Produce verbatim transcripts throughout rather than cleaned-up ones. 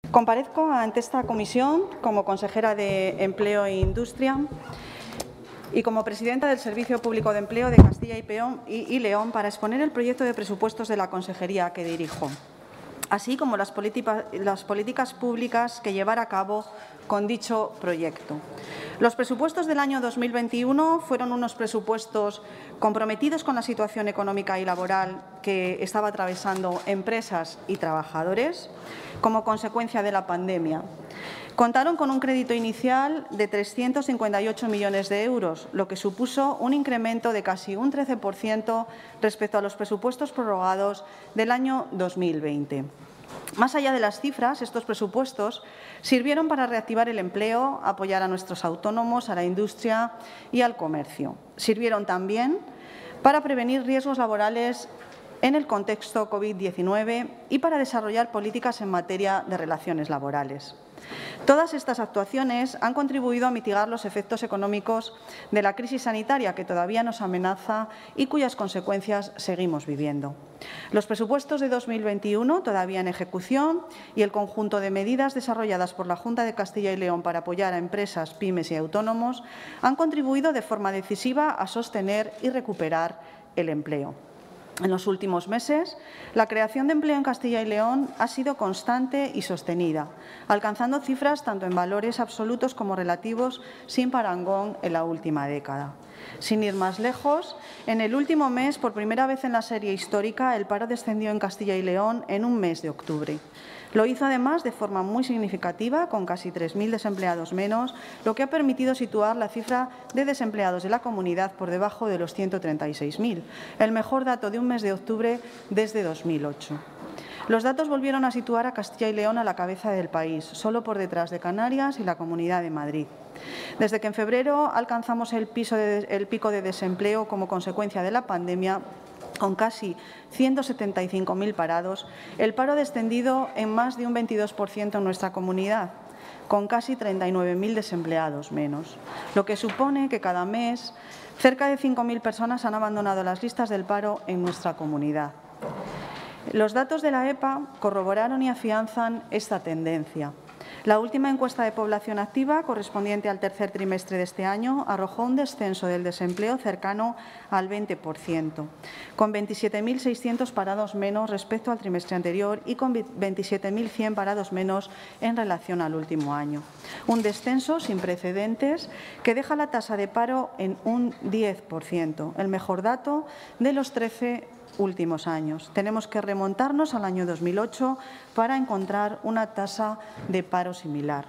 Comparezco ante esta comisión como consejera de Empleo e Industria y como presidenta del Servicio Público de Empleo de Castilla y León para exponer el proyecto de presupuestos de la consejería que dirijo, así como las, las políticas públicas que llevar a cabo con dicho proyecto. Los presupuestos del año dos mil veintiuno fueron unos presupuestos comprometidos con la situación económica y laboral que estaba atravesando empresas y trabajadores como consecuencia de la pandemia. Contaron con un crédito inicial de trescientos cincuenta y ocho millones de euros, lo que supuso un incremento de casi un trece por ciento respecto a los presupuestos prorrogados del año dos mil veinte. Más allá de las cifras, estos presupuestos sirvieron para reactivar el empleo, apoyar a nuestros autónomos, a la industria y al comercio. Sirvieron también para prevenir riesgos laborales en el contexto COVID diecinueve y para desarrollar políticas en materia de relaciones laborales. Todas estas actuaciones han contribuido a mitigar los efectos económicos de la crisis sanitaria que todavía nos amenaza y cuyas consecuencias seguimos viviendo. Los presupuestos de dos mil veintiuno, todavía en ejecución, y el conjunto de medidas desarrolladas por la Junta de Castilla y León para apoyar a empresas, pymes y autónomos han contribuido de forma decisiva a sostener y recuperar el empleo. En los últimos meses, la creación de empleo en Castilla y León ha sido constante y sostenida, alcanzando cifras tanto en valores absolutos como relativos sin parangón en la última década. Sin ir más lejos, en el último mes, por primera vez en la serie histórica, el paro descendió en Castilla y León en un mes de octubre. Lo hizo además de forma muy significativa, con casi tres mil desempleados menos, lo que ha permitido situar la cifra de desempleados de la comunidad por debajo de los ciento treinta y seis mil, el mejor dato de un mes de octubre desde dos mil ocho. Los datos volvieron a situar a Castilla y León a la cabeza del país, solo por detrás de Canarias y la Comunidad de Madrid. Desde que en febrero alcanzamos el, piso de, el pico de desempleo como consecuencia de la pandemia, con casi ciento setenta y cinco mil parados, el paro ha descendido en más de un veintidós por ciento en nuestra comunidad, con casi treinta y nueve mil desempleados menos, lo que supone que cada mes cerca de cinco mil personas han abandonado las listas del paro en nuestra comunidad. Los datos de la E P A corroboraron y afianzan esta tendencia. La última encuesta de población activa, correspondiente al tercer trimestre de este año, arrojó un descenso del desempleo cercano al veinte por ciento, con veintisiete mil seiscientos parados menos respecto al trimestre anterior y con veintisiete mil cien parados menos en relación al último año. Un descenso sin precedentes que deja la tasa de paro en un diez por ciento, el mejor dato de los trece últimos años. Tenemos que remontarnos al año dos mil ocho para encontrar una tasa de paro similar.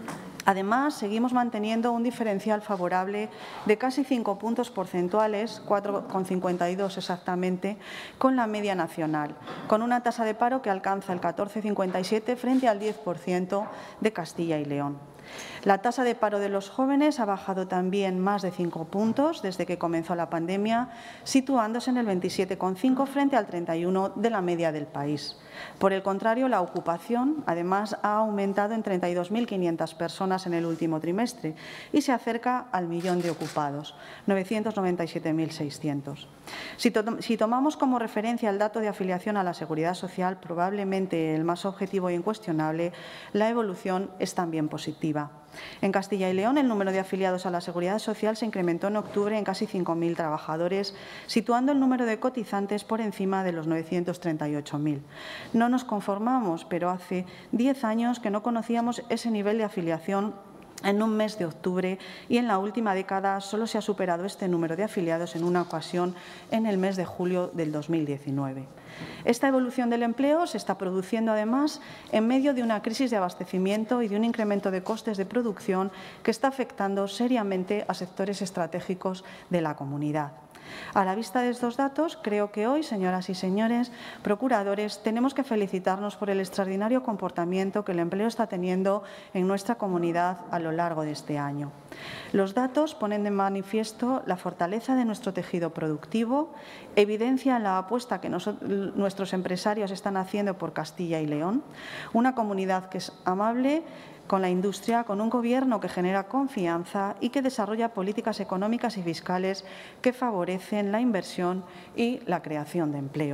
Además, seguimos manteniendo un diferencial favorable de casi cinco puntos porcentuales, cuatro coma cincuenta y dos exactamente, con la media nacional, con una tasa de paro que alcanza el catorce coma cincuenta y siete frente al diez por ciento de Castilla y León. La tasa de paro de los jóvenes ha bajado también más de cinco puntos desde que comenzó la pandemia, situándose en el veintisiete coma cinco frente al treinta y uno de la media del país. Por el contrario, la ocupación, además, ha aumentado en treinta y dos mil quinientas personas en el último trimestre y se acerca al millón de ocupados, novecientos noventa y siete mil seiscientos. Si, to si tomamos como referencia el dato de afiliación a la Seguridad Social, probablemente el más objetivo e incuestionable, la evolución es también positiva. En Castilla y León, el número de afiliados a la Seguridad Social se incrementó en octubre en casi cinco mil trabajadores, situando el número de cotizantes por encima de los novecientos treinta y ocho mil. No nos conformamos, pero hace diez años que no conocíamos ese nivel de afiliación en un mes de octubre y en la última década solo se ha superado este número de afiliados en una ocasión en el mes de julio del dos mil diecinueve. Esta evolución del empleo se está produciendo además en medio de una crisis de abastecimiento y de un incremento de costes de producción que está afectando seriamente a sectores estratégicos de la comunidad. A la vista de estos datos, creo que hoy, señoras y señores procuradores, tenemos que felicitarnos por el extraordinario comportamiento que el empleo está teniendo en nuestra comunidad a lo largo de este año. Los datos ponen de manifiesto la fortaleza de nuestro tejido productivo, evidencian la apuesta que nuestros empresarios están haciendo por Castilla y León, una comunidad que es amable con la industria, con un Gobierno que genera confianza y que desarrolla políticas económicas y fiscales que favorecen la inversión y la creación de empleo.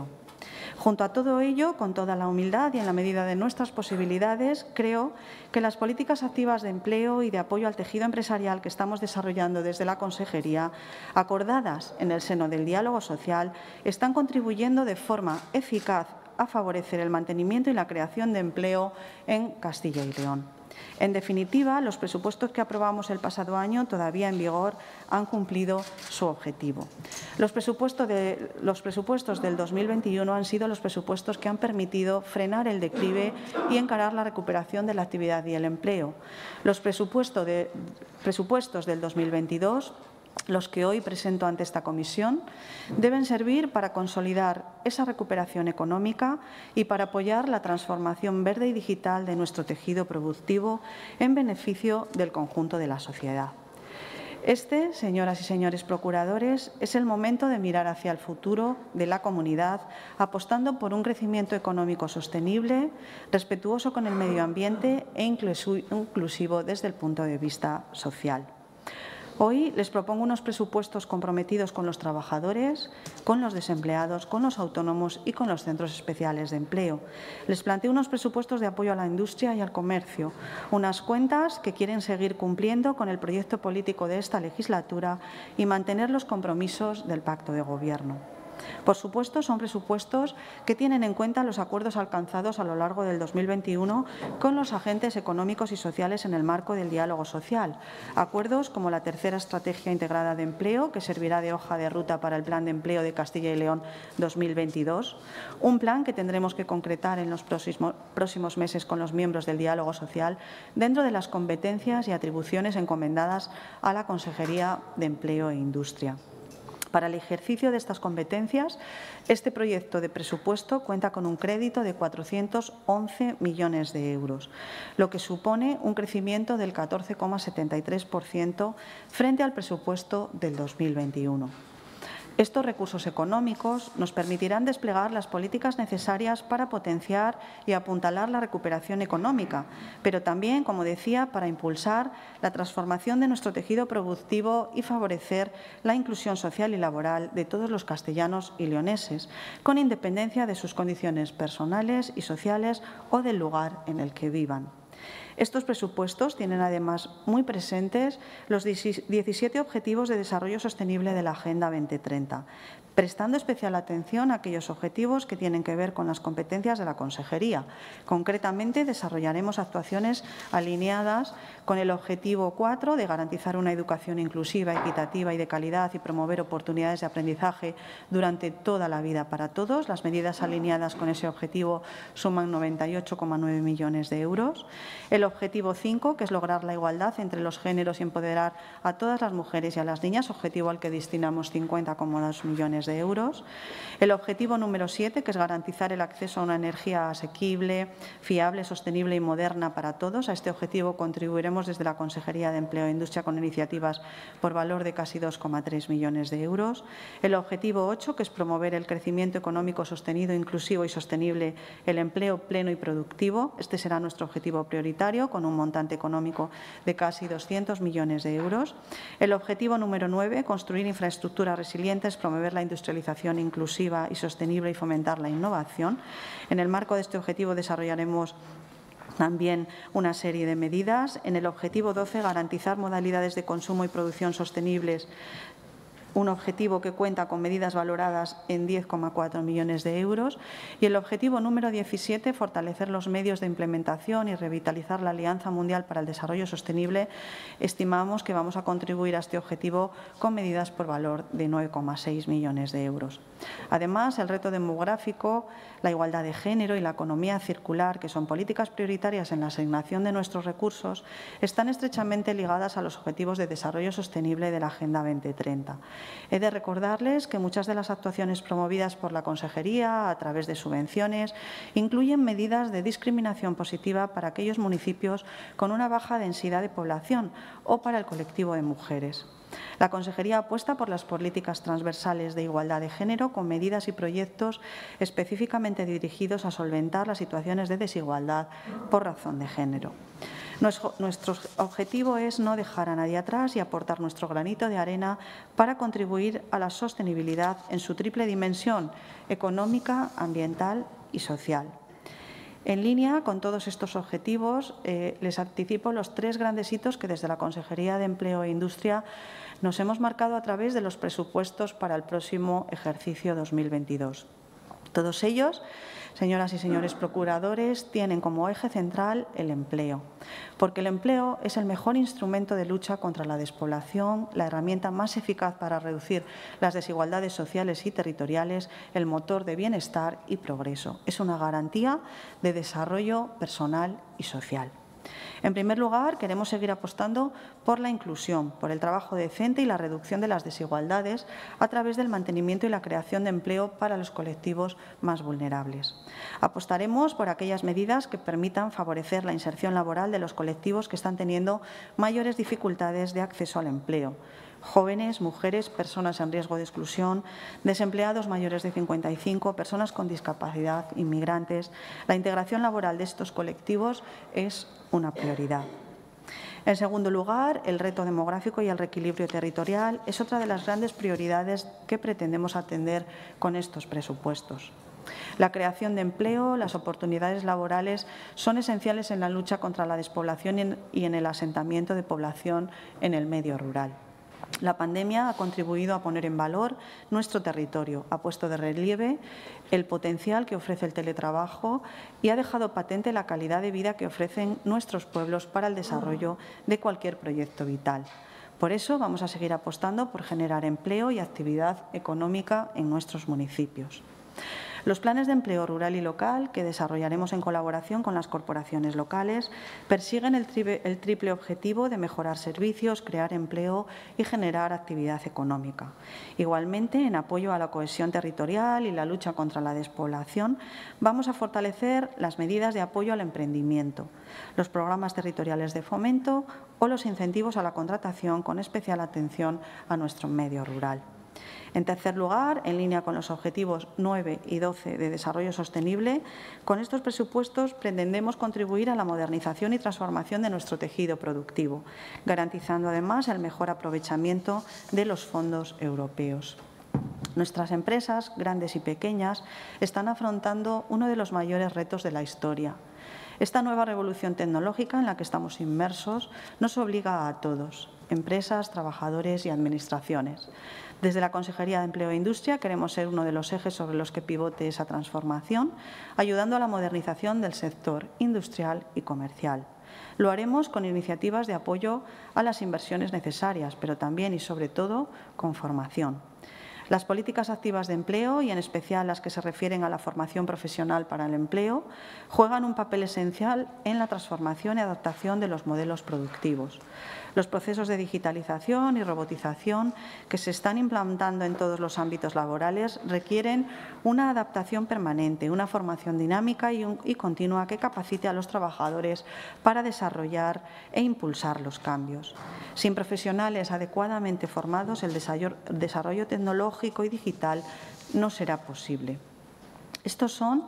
Junto a todo ello, con toda la humildad y en la medida de nuestras posibilidades, creo que las políticas activas de empleo y de apoyo al tejido empresarial que estamos desarrollando desde la Consejería, acordadas en el seno del diálogo social, están contribuyendo de forma eficaz a favorecer el mantenimiento y la creación de empleo en Castilla y León. En definitiva, los presupuestos que aprobamos el pasado año, todavía en vigor, han cumplido su objetivo. Los presupuestos, de, los presupuestos del dos mil veintiuno han sido los presupuestos que han permitido frenar el declive y encarar la recuperación de la actividad y el empleo. Los presupuestos, de, presupuestos del dos mil veintidós, los que hoy presento ante esta comisión, deben servir para consolidar esa recuperación económica y para apoyar la transformación verde y digital de nuestro tejido productivo en beneficio del conjunto de la sociedad. Este, señoras y señores procuradores, es el momento de mirar hacia el futuro de la comunidad, apostando por un crecimiento económico sostenible, respetuoso con el medio ambiente e inclusivo desde el punto de vista social. Hoy les propongo unos presupuestos comprometidos con los trabajadores, con los desempleados, con los autónomos y con los centros especiales de empleo. Les planteo unos presupuestos de apoyo a la industria y al comercio, unas cuentas que quieren seguir cumpliendo con el proyecto político de esta legislatura y mantener los compromisos del Pacto de Gobierno. Por supuesto, son presupuestos que tienen en cuenta los acuerdos alcanzados a lo largo del dos mil veintiuno con los agentes económicos y sociales en el marco del diálogo social. Acuerdos como la tercera Estrategia Integrada de Empleo, que servirá de hoja de ruta para el Plan de Empleo de Castilla y León dos mil veintidós, un plan que tendremos que concretar en los próximos, próximos meses con los miembros del diálogo social dentro de las competencias y atribuciones encomendadas a la Consejería de Empleo e Industria. Para el ejercicio de estas competencias, este proyecto de presupuesto cuenta con un crédito de cuatrocientos once millones de euros, lo que supone un crecimiento del catorce coma setenta y tres por ciento frente al presupuesto del dos mil veintiuno. Estos recursos económicos nos permitirán desplegar las políticas necesarias para potenciar y apuntalar la recuperación económica, pero también, como decía, para impulsar la transformación de nuestro tejido productivo y favorecer la inclusión social y laboral de todos los castellanos y leoneses, con independencia de sus condiciones personales y sociales o del lugar en el que vivan. Estos presupuestos tienen además muy presentes los diecisiete Objetivos de Desarrollo Sostenible de la Agenda dos mil treinta, prestando especial atención a aquellos objetivos que tienen que ver con las competencias de la Consejería. Concretamente, desarrollaremos actuaciones alineadas con el Objetivo cuatro de garantizar una educación inclusiva, equitativa y de calidad y promover oportunidades de aprendizaje durante toda la vida para todos. Las medidas alineadas con ese objetivo suman noventa y ocho coma nueve millones de euros. El Objetivo cinco, que es lograr la igualdad entre los géneros y empoderar a todas las mujeres y a las niñas, objetivo al que destinamos cincuenta coma dos millones de euros. El Objetivo número siete, que es garantizar el acceso a una energía asequible, fiable, sostenible y moderna para todos. A este objetivo contribuiremos desde la Consejería de Empleo e Industria con iniciativas por valor de casi dos coma tres millones de euros. El Objetivo ocho, que es promover el crecimiento económico sostenido, inclusivo y sostenible, el empleo pleno y productivo. Este será nuestro objetivo prioritario, con un montante económico de casi doscientos millones de euros. El Objetivo número nueve, construir infraestructuras resilientes, promover la industrialización inclusiva y sostenible y fomentar la innovación. En el marco de este objetivo desarrollaremos también una serie de medidas. En el Objetivo doce, garantizar modalidades de consumo y producción sostenibles, un objetivo que cuenta con medidas valoradas en diez coma cuatro millones de euros. Y el objetivo número diecisiete, fortalecer los medios de implementación y revitalizar la Alianza Mundial para el Desarrollo Sostenible. Estimamos que vamos a contribuir a este objetivo con medidas por valor de nueve coma seis millones de euros. Además, el reto demográfico, la igualdad de género y la economía circular, que son políticas prioritarias en la asignación de nuestros recursos, están estrechamente ligadas a los objetivos de desarrollo sostenible de la Agenda dos mil treinta. He de recordarles que muchas de las actuaciones promovidas por la Consejería a través de subvenciones incluyen medidas de discriminación positiva para aquellos municipios con una baja densidad de población o para el colectivo de mujeres. La Consejería apuesta por las políticas transversales de igualdad de género con medidas y proyectos específicamente dirigidos a solventar las situaciones de desigualdad por razón de género. Nuestro objetivo es no dejar a nadie atrás y aportar nuestro granito de arena para contribuir a la sostenibilidad en su triple dimensión económica, ambiental y social. En línea con todos estos objetivos, eh, les anticipo los tres grandes hitos que desde la Consejería de Empleo e Industria nos hemos marcado a través de los presupuestos para el próximo ejercicio dos mil veintidós. Todos ellos, señoras y señores procuradores, tienen como eje central el empleo, porque el empleo es el mejor instrumento de lucha contra la despoblación, la herramienta más eficaz para reducir las desigualdades sociales y territoriales, el motor de bienestar y progreso. Es una garantía de desarrollo personal y social. En primer lugar, queremos seguir apostando por la inclusión, por el trabajo decente y la reducción de las desigualdades a través del mantenimiento y la creación de empleo para los colectivos más vulnerables. Apostaremos por aquellas medidas que permitan favorecer la inserción laboral de los colectivos que están teniendo mayores dificultades de acceso al empleo. Jóvenes, mujeres, personas en riesgo de exclusión, desempleados mayores de cincuenta y cinco, personas con discapacidad, inmigrantes. La integración laboral de estos colectivos es una prioridad. En segundo lugar, el reto demográfico y el reequilibrio territorial es otra de las grandes prioridades que pretendemos atender con estos presupuestos. La creación de empleo, las oportunidades laborales son esenciales en la lucha contra la despoblación y en el asentamiento de población en el medio rural. La pandemia ha contribuido a poner en valor nuestro territorio, ha puesto de relieve el potencial que ofrece el teletrabajo y ha dejado patente la calidad de vida que ofrecen nuestros pueblos para el desarrollo de cualquier proyecto vital. Por eso vamos a seguir apostando por generar empleo y actividad económica en nuestros municipios. Los planes de empleo rural y local, que desarrollaremos en colaboración con las corporaciones locales, persiguen el, tri el triple objetivo de mejorar servicios, crear empleo y generar actividad económica. Igualmente, en apoyo a la cohesión territorial y la lucha contra la despoblación, vamos a fortalecer las medidas de apoyo al emprendimiento, los programas territoriales de fomento o los incentivos a la contratación con especial atención a nuestro medio rural. En tercer lugar, en línea con los objetivos nueve y doce de desarrollo sostenible, con estos presupuestos pretendemos contribuir a la modernización y transformación de nuestro tejido productivo, garantizando además el mejor aprovechamiento de los fondos europeos. Nuestras empresas, grandes y pequeñas, están afrontando uno de los mayores retos de la historia. Esta nueva revolución tecnológica en la que estamos inmersos nos obliga a todos, empresas, trabajadores y administraciones. Desde la Consejería de Empleo e Industria queremos ser uno de los ejes sobre los que pivote esa transformación, ayudando a la modernización del sector industrial y comercial. Lo haremos con iniciativas de apoyo a las inversiones necesarias, pero también y sobre todo con formación. Las políticas activas de empleo, y en especial las que se refieren a la formación profesional para el empleo, juegan un papel esencial en la transformación y adaptación de los modelos productivos. Los procesos de digitalización y robotización que se están implantando en todos los ámbitos laborales requieren una adaptación permanente, una formación dinámica y, un, y continua que capacite a los trabajadores para desarrollar e impulsar los cambios. Sin profesionales adecuadamente formados, el desarrollo, desarrollo tecnológico y digital no será posible. Estos son,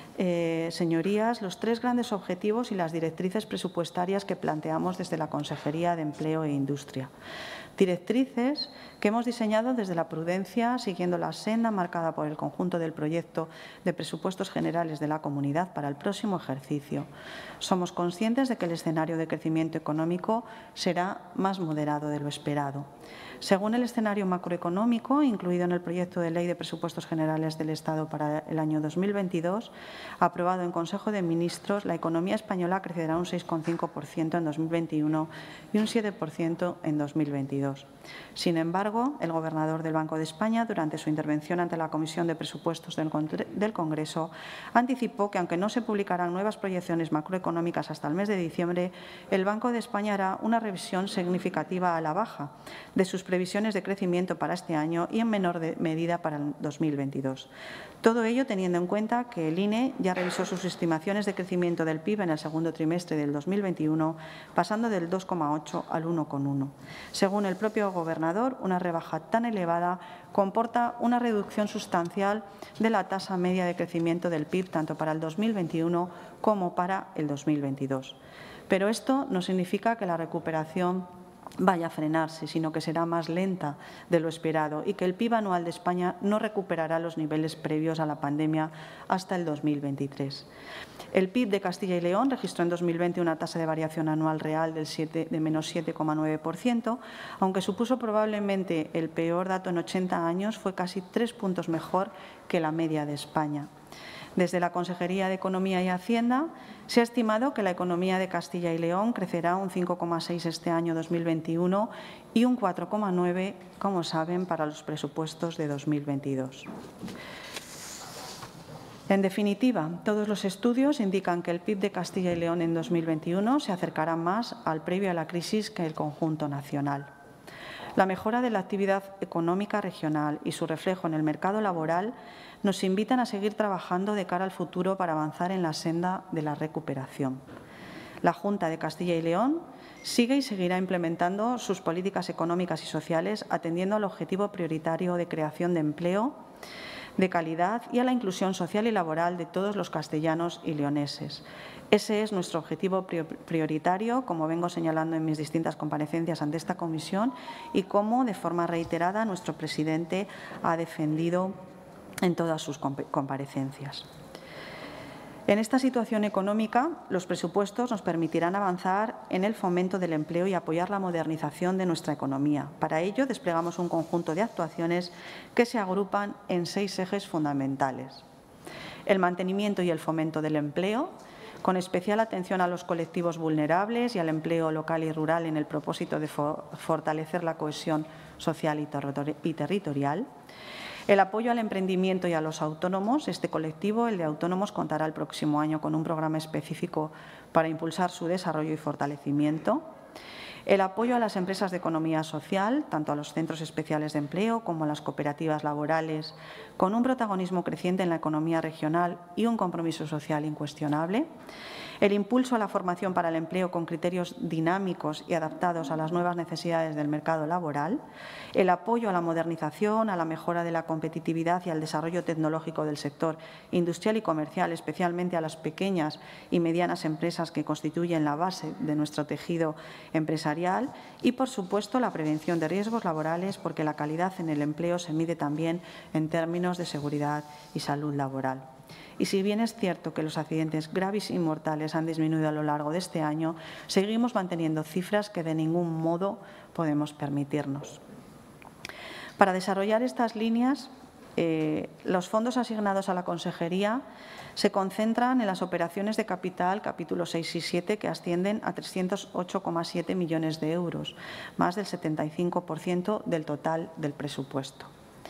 eh, señorías, los tres grandes objetivos y las directrices presupuestarias que planteamos desde la Consejería de Empleo e Industria. Directrices que hemos diseñado desde la prudencia, siguiendo la senda marcada por el conjunto del proyecto de presupuestos generales de la Comunidad para el próximo ejercicio. Somos conscientes de que el escenario de crecimiento económico será más moderado de lo esperado. Según el escenario macroeconómico, incluido en el proyecto de Ley de Presupuestos Generales del Estado para el año dos mil veintidós, aprobado en Consejo de Ministros, la economía española crecerá un seis coma cinco por ciento en dos mil veintiuno y un siete por ciento en dos mil veintidós. Sin embargo, el gobernador del Banco de España, durante su intervención ante la Comisión de Presupuestos del Congreso, anticipó que, aunque no se publicarán nuevas proyecciones macroeconómicas hasta el mes de diciembre, el Banco de España hará una revisión significativa a la baja de sus previsiones de crecimiento para este año y en menor medida para el dos mil veintidós. Todo ello teniendo en cuenta que el I N E ya revisó sus estimaciones de crecimiento del P I B en el segundo trimestre del dos mil veintiuno, pasando del dos coma ocho al uno coma uno. Según el propio gobernador, una rebaja tan elevada comporta una reducción sustancial de la tasa media de crecimiento del P I B tanto para el dos mil veintiuno como para el dos mil veintidós. Pero esto no significa que la recuperación vaya a frenarse, sino que será más lenta de lo esperado y que el P I B anual de España no recuperará los niveles previos a la pandemia hasta el dos mil veintitrés. El P I B de Castilla y León registró en dos mil veinte una tasa de variación anual real del siete, de menos siete coma nueve por ciento, aunque supuso probablemente el peor dato en ochenta años, fue casi tres puntos mejor que la media de España. Desde la Consejería de Economía y Hacienda se ha estimado que la economía de Castilla y León crecerá un cinco coma seis este año dos mil veintiuno y un cuatro coma nueve, como saben, para los presupuestos de dos mil veintidós. En definitiva, todos los estudios indican que el P I B de Castilla y León en dos mil veintiuno se acercará más al previo a la crisis que el conjunto nacional. La mejora de la actividad económica regional y su reflejo en el mercado laboral nos invitan a seguir trabajando de cara al futuro para avanzar en la senda de la recuperación. La Junta de Castilla y León sigue y seguirá implementando sus políticas económicas y sociales atendiendo al objetivo prioritario de creación de empleo de calidad y a la inclusión social y laboral de todos los castellanos y leoneses. Ese es nuestro objetivo prioritario, como vengo señalando en mis distintas comparecencias ante esta comisión y como, de forma reiterada, nuestro presidente ha defendido en todas sus comparecencias. En esta situación económica, los presupuestos nos permitirán avanzar en el fomento del empleo y apoyar la modernización de nuestra economía. Para ello, desplegamos un conjunto de actuaciones que se agrupan en seis ejes fundamentales. El mantenimiento y el fomento del empleo, con especial atención a los colectivos vulnerables y al empleo local y rural en el propósito de fortalecer la cohesión social y territorial. El apoyo al emprendimiento y a los autónomos. Este colectivo, el de autónomos, contará el próximo año con un programa específico para impulsar su desarrollo y fortalecimiento. El apoyo a las empresas de economía social, tanto a los centros especiales de empleo como a las cooperativas laborales, con un protagonismo creciente en la economía regional y un compromiso social incuestionable. El impulso a la formación para el empleo con criterios dinámicos y adaptados a las nuevas necesidades del mercado laboral. El apoyo a la modernización, a la mejora de la competitividad y al desarrollo tecnológico del sector industrial y comercial, especialmente a las pequeñas y medianas empresas que constituyen la base de nuestro tejido empresarial. Y, por supuesto, la prevención de riesgos laborales, porque la calidad en el empleo se mide también en términos de seguridad y salud laboral. Y si bien es cierto que los accidentes graves y mortales han disminuido a lo largo de este año, seguimos manteniendo cifras que de ningún modo podemos permitirnos. Para desarrollar estas líneas, eh, los fondos asignados a la Consejería se concentran en las operaciones de capital, capítulos seis y siete, que ascienden a trescientos ocho coma siete millones de euros, más del setenta y cinco por ciento del total del presupuesto.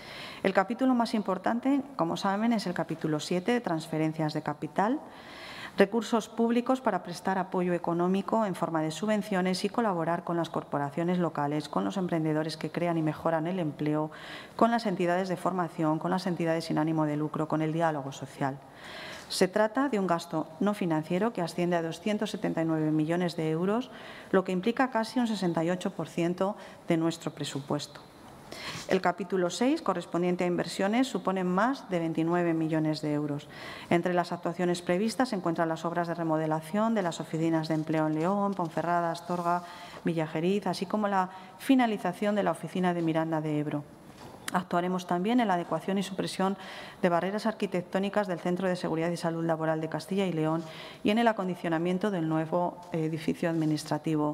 El capítulo más importante, como saben, es el capítulo siete, de transferencias de capital, recursos públicos para prestar apoyo económico en forma de subvenciones y colaborar con las corporaciones locales, con los emprendedores que crean y mejoran el empleo, con las entidades de formación, con las entidades sin ánimo de lucro, con el diálogo social. Se trata de un gasto no financiero que asciende a doscientos setenta y nueve millones de euros, lo que implica casi un sesenta y ocho por ciento de nuestro presupuesto. El capítulo seis, correspondiente a inversiones, supone más de veintinueve millones de euros. Entre las actuaciones previstas se encuentran las obras de remodelación de las oficinas de empleo en León, Ponferrada, Astorga, Villajeriz, así como la finalización de la oficina de Miranda de Ebro. Actuaremos también en la adecuación y supresión de barreras arquitectónicas del Centro de Seguridad y Salud Laboral de Castilla y León y en el acondicionamiento del nuevo edificio administrativo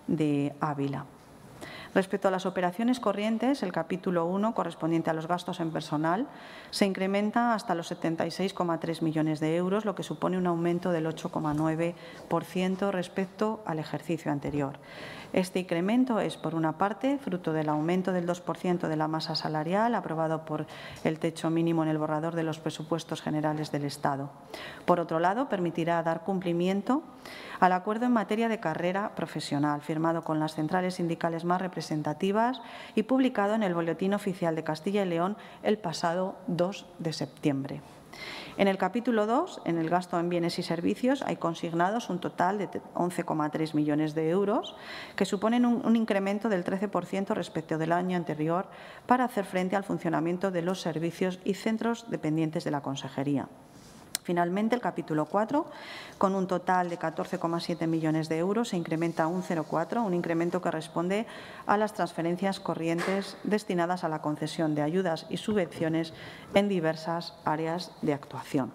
de Ávila. Respecto a las operaciones corrientes, el capítulo uno, correspondiente a los gastos en personal, se incrementa hasta los setenta y seis coma tres millones de euros, lo que supone un aumento del ocho coma nueve por ciento respecto al ejercicio anterior. Este incremento es, por una parte, fruto del aumento del dos por ciento de la masa salarial aprobado por el techo mínimo en el borrador de los presupuestos generales del Estado. Por otro lado, permitirá dar cumplimiento al acuerdo en materia de carrera profesional, firmado con las centrales sindicales más representativas y publicado en el Boletín Oficial de Castilla y León el pasado dos de septiembre. En el capítulo dos, en el gasto en bienes y servicios, hay consignados un total de once coma tres millones de euros, que suponen un, un incremento del trece por ciento respecto del año anterior para hacer frente al funcionamiento de los servicios y centros dependientes de la Consejería. Finalmente, el capítulo cuatro, con un total de catorce coma siete millones de euros, se incrementa a un cero coma cuatro, un incremento que responde a las transferencias corrientes destinadas a la concesión de ayudas y subvenciones en diversas áreas de actuación.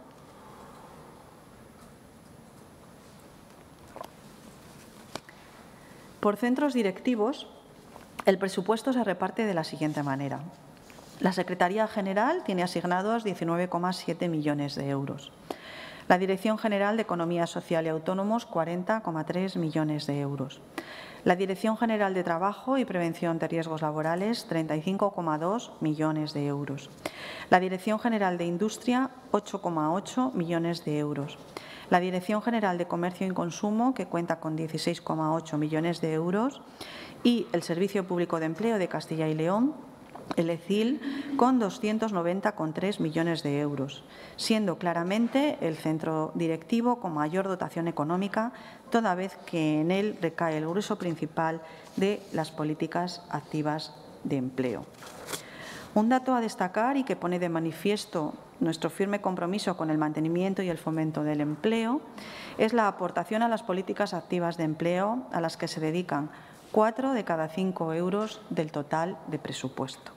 Por centros directivos, el presupuesto se reparte de la siguiente manera. La Secretaría General tiene asignados diecinueve coma siete millones de euros. La Dirección General de Economía Social y Autónomos, cuarenta coma tres millones de euros. La Dirección General de Trabajo y Prevención de Riesgos Laborales, treinta y cinco coma dos millones de euros. La Dirección General de Industria, ocho coma ocho millones de euros. La Dirección General de Comercio y Consumo, que cuenta con dieciséis coma ocho millones de euros. Y el Servicio Público de Empleo de Castilla y León, el E C I L, con doscientos noventa coma tres millones de euros, siendo claramente el centro directivo con mayor dotación económica, toda vez que en él recae el grueso principal de las políticas activas de empleo. Un dato a destacar y que pone de manifiesto nuestro firme compromiso con el mantenimiento y el fomento del empleo es la aportación a las políticas activas de empleo, a las que se dedican cuatro de cada cinco euros del total de presupuesto.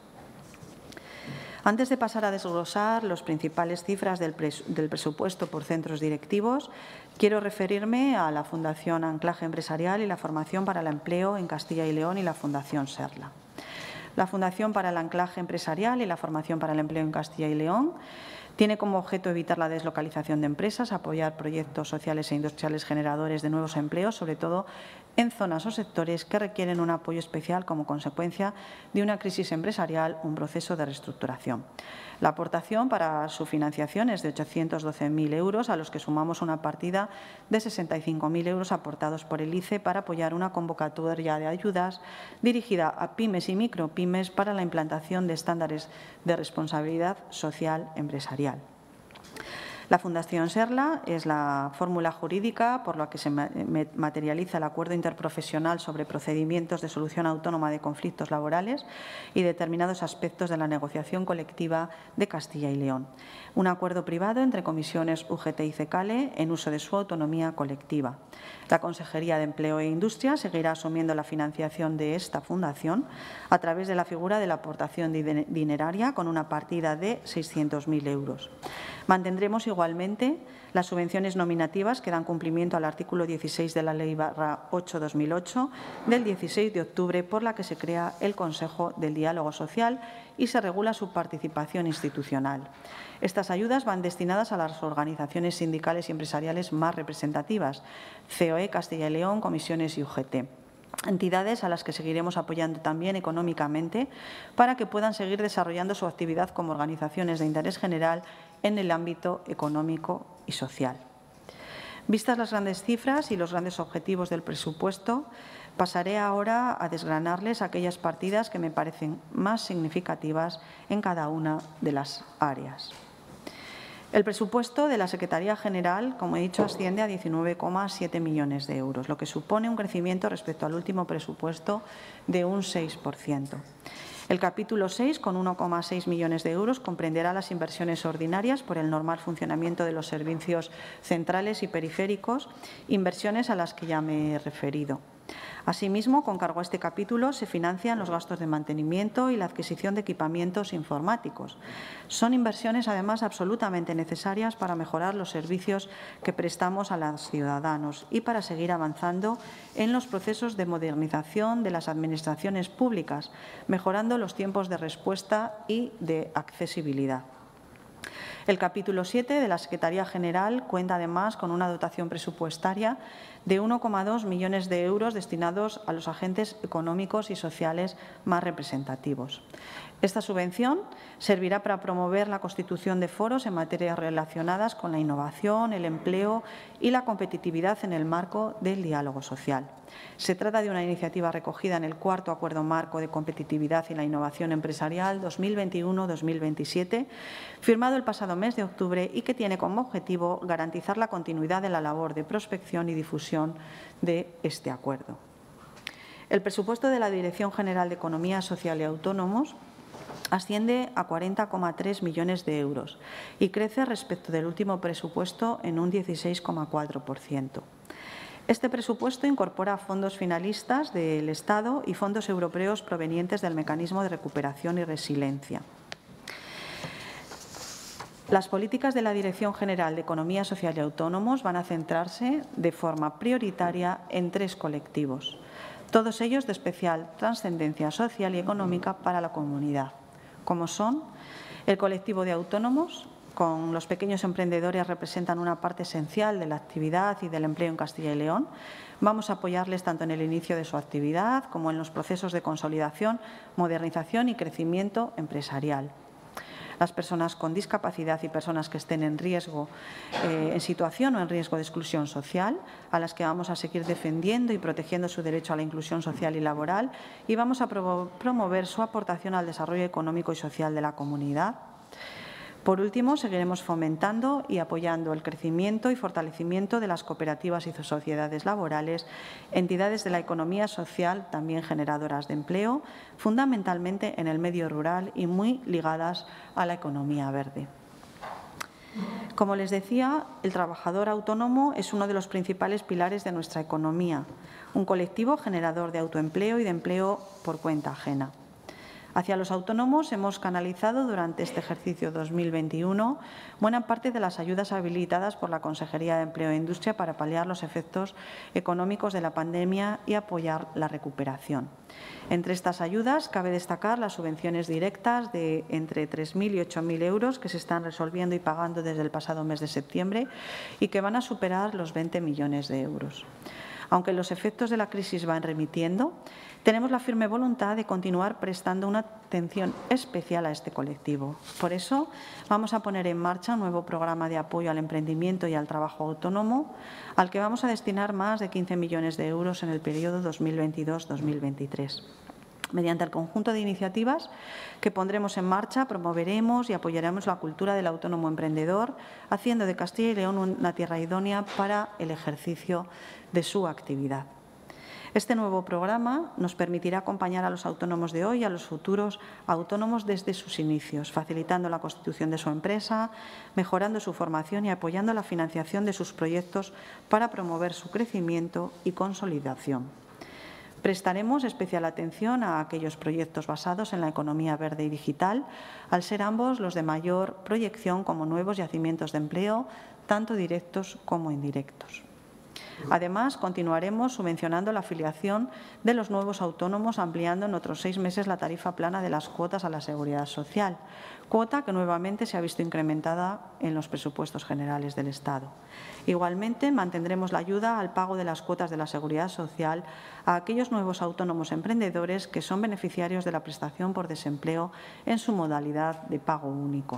Antes de pasar a desglosar las principales cifras del, pres del presupuesto por centros directivos, quiero referirme a la Fundación Anclaje Empresarial y la Formación para el Empleo en Castilla y León y la Fundación Serla. La Fundación para el Anclaje Empresarial y la Formación para el Empleo en Castilla y León tiene como objeto evitar la deslocalización de empresas, apoyar proyectos sociales e industriales generadores de nuevos empleos, sobre todo en zonas o sectores que requieren un apoyo especial como consecuencia de una crisis empresarial o un proceso de reestructuración. La aportación para su financiación es de ochocientos doce mil euros, a los que sumamos una partida de sesenta y cinco mil euros aportados por el I C E para apoyar una convocatoria de ayudas dirigida a pymes y micropymes para la implantación de estándares de responsabilidad social empresarial. La Fundación Serla es la fórmula jurídica por la que se materializa el acuerdo interprofesional sobre procedimientos de solución autónoma de conflictos laborales y determinados aspectos de la negociación colectiva de Castilla y León. Un acuerdo privado entre comisiones U G T y CECALE en uso de su autonomía colectiva. La Consejería de Empleo e Industria seguirá asumiendo la financiación de esta fundación a través de la figura de la aportación dineraria con una partida de seiscientos mil euros. Mantendremos igualmente las subvenciones nominativas que dan cumplimiento al artículo dieciséis de la Ley ocho barra dos mil ocho del dieciséis de octubre, por la que se crea el Consejo del Diálogo Social y se regula su participación institucional. Estas ayudas van destinadas a las organizaciones sindicales y empresariales más representativas, C O E, Castilla y León, comisiones y U G T. Entidades a las que seguiremos apoyando también económicamente para que puedan seguir desarrollando su actividad como organizaciones de interés general en el ámbito económico y social. Vistas las grandes cifras y los grandes objetivos del presupuesto, pasaré ahora a desgranarles aquellas partidas que me parecen más significativas en cada una de las áreas. El presupuesto de la Secretaría General, como he dicho, asciende a diecinueve coma siete millones de euros, lo que supone un crecimiento respecto al último presupuesto de un seis por ciento. El capítulo seis, con uno coma seis millones de euros, comprenderá las inversiones ordinarias por el normal funcionamiento de los servicios centrales y periféricos, inversiones a las que ya me he referido. Asimismo, con cargo a este capítulo se financian los gastos de mantenimiento y la adquisición de equipamientos informáticos. Son inversiones, además, absolutamente necesarias para mejorar los servicios que prestamos a los ciudadanos y para seguir avanzando en los procesos de modernización de las administraciones públicas, mejorando los tiempos de respuesta y de accesibilidad. El capítulo siete de la Secretaría General cuenta además con una dotación presupuestaria de uno coma dos millones de euros destinados a los agentes económicos y sociales más representativos. Esta subvención servirá para promover la constitución de foros en materias relacionadas con la innovación, el empleo y la competitividad en el marco del diálogo social. Se trata de una iniciativa recogida en el cuarto Acuerdo Marco de Competitividad y la Innovación Empresarial dos mil veintiuno dos mil veintisiete, firmado el pasado mes de octubre y que tiene como objetivo garantizar la continuidad de la labor de prospección y difusión de este acuerdo. El presupuesto de la Dirección General de Economía Social y Autónomos asciende a cuarenta coma tres millones de euros y crece respecto del último presupuesto en un dieciséis coma cuatro por ciento. Este presupuesto incorpora fondos finalistas del Estado y fondos europeos provenientes del Mecanismo de Recuperación y Resiliencia. Las políticas de la Dirección General de Economía Social y Autónomos van a centrarse de forma prioritaria en tres colectivos, todos ellos de especial trascendencia social y económica para la comunidad, como son el colectivo de autónomos. Con los pequeños emprendedores representan una parte esencial de la actividad y del empleo en Castilla y León. Vamos a apoyarles tanto en el inicio de su actividad como en los procesos de consolidación, modernización y crecimiento empresarial. Las personas con discapacidad y personas que estén en riesgo, eh, en situación o en riesgo de exclusión social, a las que vamos a seguir defendiendo y protegiendo su derecho a la inclusión social y laboral, y vamos a promover su aportación al desarrollo económico y social de la comunidad. Por último, seguiremos fomentando y apoyando el crecimiento y fortalecimiento de las cooperativas y sociedades laborales, entidades de la economía social también generadoras de empleo, fundamentalmente en el medio rural y muy ligadas a la economía verde. Como les decía, el trabajador autónomo es uno de los principales pilares de nuestra economía, un colectivo generador de autoempleo y de empleo por cuenta ajena. Hacia los autónomos hemos canalizado durante este ejercicio dos mil veintiuno buena parte de las ayudas habilitadas por la Consejería de Empleo e Industria para paliar los efectos económicos de la pandemia y apoyar la recuperación. Entre estas ayudas cabe destacar las subvenciones directas de entre tres mil y ocho mil euros que se están resolviendo y pagando desde el pasado mes de septiembre y que van a superar los veinte millones de euros. Aunque los efectos de la crisis van remitiendo, tenemos la firme voluntad de continuar prestando una atención especial a este colectivo. Por eso, vamos a poner en marcha un nuevo programa de apoyo al emprendimiento y al trabajo autónomo, al que vamos a destinar más de quince millones de euros en el periodo dos mil veintidós dos mil veintitrés. Mediante el conjunto de iniciativas que pondremos en marcha, promoveremos y apoyaremos la cultura del autónomo emprendedor, haciendo de Castilla y León una tierra idónea para el ejercicio de su actividad. Este nuevo programa nos permitirá acompañar a los autónomos de hoy y a los futuros autónomos desde sus inicios, facilitando la constitución de su empresa, mejorando su formación y apoyando la financiación de sus proyectos para promover su crecimiento y consolidación. Prestaremos especial atención a aquellos proyectos basados en la economía verde y digital, al ser ambos los de mayor proyección como nuevos yacimientos de empleo, tanto directos como indirectos. Además, continuaremos subvencionando la afiliación de los nuevos autónomos, ampliando en otros seis meses la tarifa plana de las cuotas a la Seguridad Social, cuota que nuevamente se ha visto incrementada en los presupuestos generales del Estado. Igualmente, mantendremos la ayuda al pago de las cuotas de la Seguridad Social a aquellos nuevos autónomos emprendedores que son beneficiarios de la prestación por desempleo en su modalidad de pago único.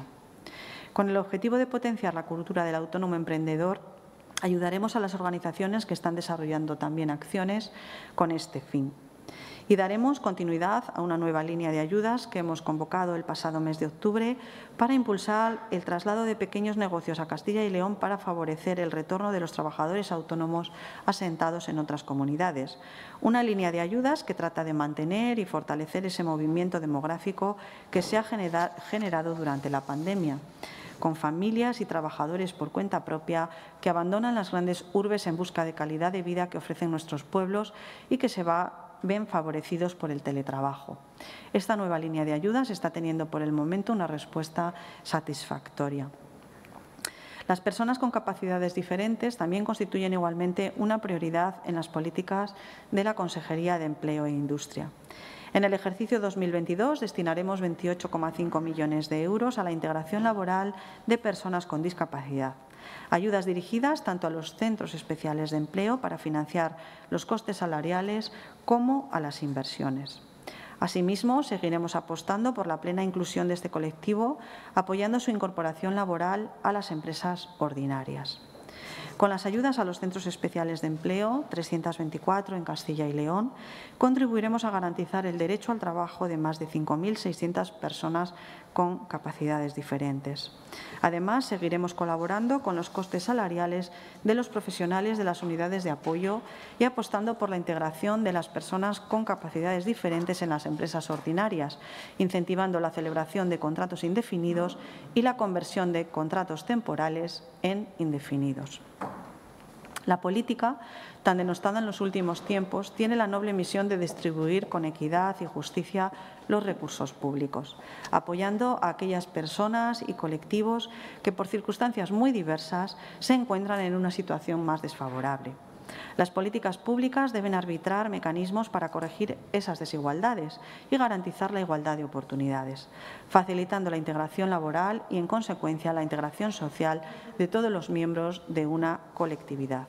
Con el objetivo de potenciar la cultura del autónomo emprendedor, ayudaremos a las organizaciones que están desarrollando también acciones con este fin. Y daremos continuidad a una nueva línea de ayudas que hemos convocado el pasado mes de octubre para impulsar el traslado de pequeños negocios a Castilla y León para favorecer el retorno de los trabajadores autónomos asentados en otras comunidades. Una línea de ayudas que trata de mantener y fortalecer ese movimiento demográfico que se ha generado durante la pandemia, con familias y trabajadores por cuenta propia que abandonan las grandes urbes en busca de calidad de vida que ofrecen nuestros pueblos y que se va ven favorecidos por el teletrabajo. Esta nueva línea de ayudas está teniendo por el momento una respuesta satisfactoria. Las personas con capacidades diferentes también constituyen igualmente una prioridad en las políticas de la Consejería de Empleo e Industria. En el ejercicio dos mil veintidós destinaremos veintiocho coma cinco millones de euros a la integración laboral de personas con discapacidad. Ayudas dirigidas tanto a los centros especiales de empleo para financiar los costes salariales como a las inversiones. Asimismo, seguiremos apostando por la plena inclusión de este colectivo, apoyando su incorporación laboral a las empresas ordinarias. Con las ayudas a los centros especiales de empleo, trescientos veinticuatro en Castilla y León, contribuiremos a garantizar el derecho al trabajo de más de cinco mil seiscientas personas con capacidades diferentes. Además, seguiremos colaborando con los costes salariales de los profesionales de las unidades de apoyo y apostando por la integración de las personas con capacidades diferentes en las empresas ordinarias, incentivando la celebración de contratos indefinidos y la conversión de contratos temporales en indefinidos. La política, tan denostada en los últimos tiempos, tiene la noble misión de distribuir con equidad y justicia los recursos públicos, apoyando a aquellas personas y colectivos que, por circunstancias muy diversas, se encuentran en una situación más desfavorable. Las políticas públicas deben arbitrar mecanismos para corregir esas desigualdades y garantizar la igualdad de oportunidades, facilitando la integración laboral y, en consecuencia, la integración social de todos los miembros de una colectividad.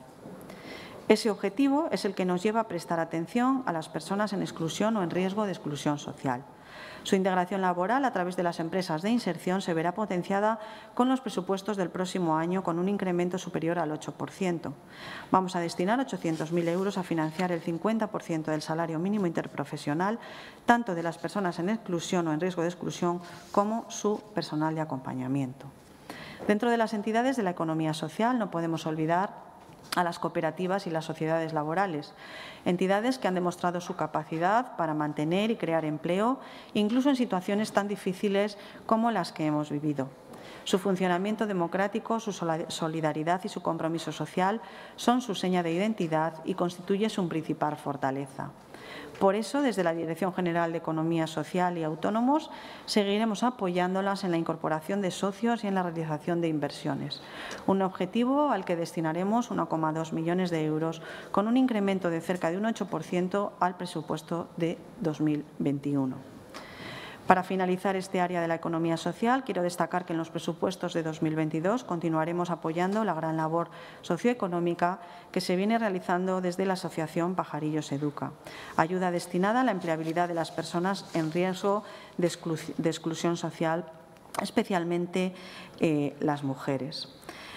Ese objetivo es el que nos lleva a prestar atención a las personas en exclusión o en riesgo de exclusión social. Su integración laboral a través de las empresas de inserción se verá potenciada con los presupuestos del próximo año con un incremento superior al ocho por ciento. Vamos a destinar ochocientos mil euros a financiar el cincuenta por ciento del salario mínimo interprofesional, tanto de las personas en exclusión o en riesgo de exclusión como su personal de acompañamiento. Dentro de las entidades de la economía social no podemos olvidar a las cooperativas y las sociedades laborales, entidades que han demostrado su capacidad para mantener y crear empleo, incluso en situaciones tan difíciles como las que hemos vivido. Su funcionamiento democrático, su solidaridad y su compromiso social son su seña de identidad y constituye su principal fortaleza. Por eso, desde la Dirección General de Economía Social y Autónomos, seguiremos apoyándolas en la incorporación de socios y en la realización de inversiones, un objetivo al que destinaremos uno coma dos millones de euros, con un incremento de cerca de un ocho por ciento al presupuesto de dos mil veintiuno. Para finalizar este área de la economía social, quiero destacar que en los presupuestos de dos mil veintidós continuaremos apoyando la gran labor socioeconómica que se viene realizando desde la Asociación Pajarillos Educa, ayuda destinada a la empleabilidad de las personas en riesgo de, exclu de exclusión social, especialmente eh, las mujeres.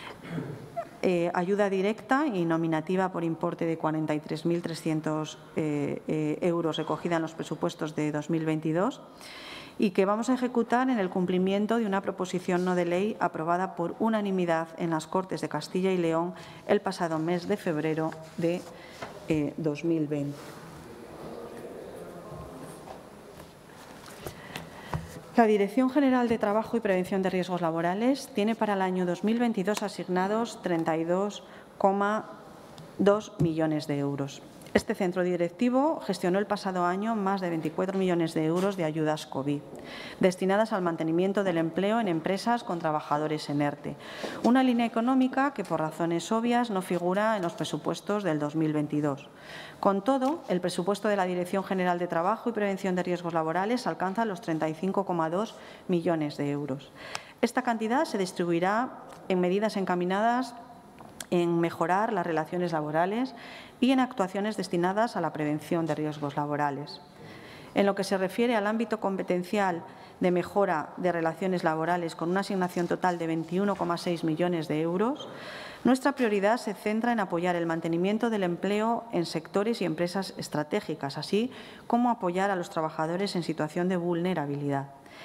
Eh, ayuda directa y nominativa por importe de cuarenta y tres mil trescientos eh, eh, euros recogida en los presupuestos de dos mil veintidós y que vamos a ejecutar en el cumplimiento de una proposición no de ley aprobada por unanimidad en las Cortes de Castilla y León el pasado mes de febrero de eh, dos mil veinte. La Dirección General de Trabajo y Prevención de Riesgos Laborales tiene para el año dos mil veintidós asignados treinta y dos coma dos millones de euros. Este centro directivo gestionó el pasado año más de veinticuatro millones de euros de ayudas COVID, destinadas al mantenimiento del empleo en empresas con trabajadores en ERTE, una línea económica que, por razones obvias, no figura en los presupuestos del dos mil veintidós. Con todo, el presupuesto de la Dirección General de Trabajo y Prevención de Riesgos Laborales alcanza los treinta y cinco coma dos millones de euros. Esta cantidad se distribuirá en medidas encaminadas en mejorar las relaciones laborales y en actuaciones destinadas a la prevención de riesgos laborales. En lo que se refiere al ámbito competencial de mejora de relaciones laborales, con una asignación total de veintiuno coma seis millones de euros, nuestra prioridad se centra en apoyar el mantenimiento del empleo en sectores y empresas estratégicas, así como apoyar a los trabajadores en situación de vulnerabilidad.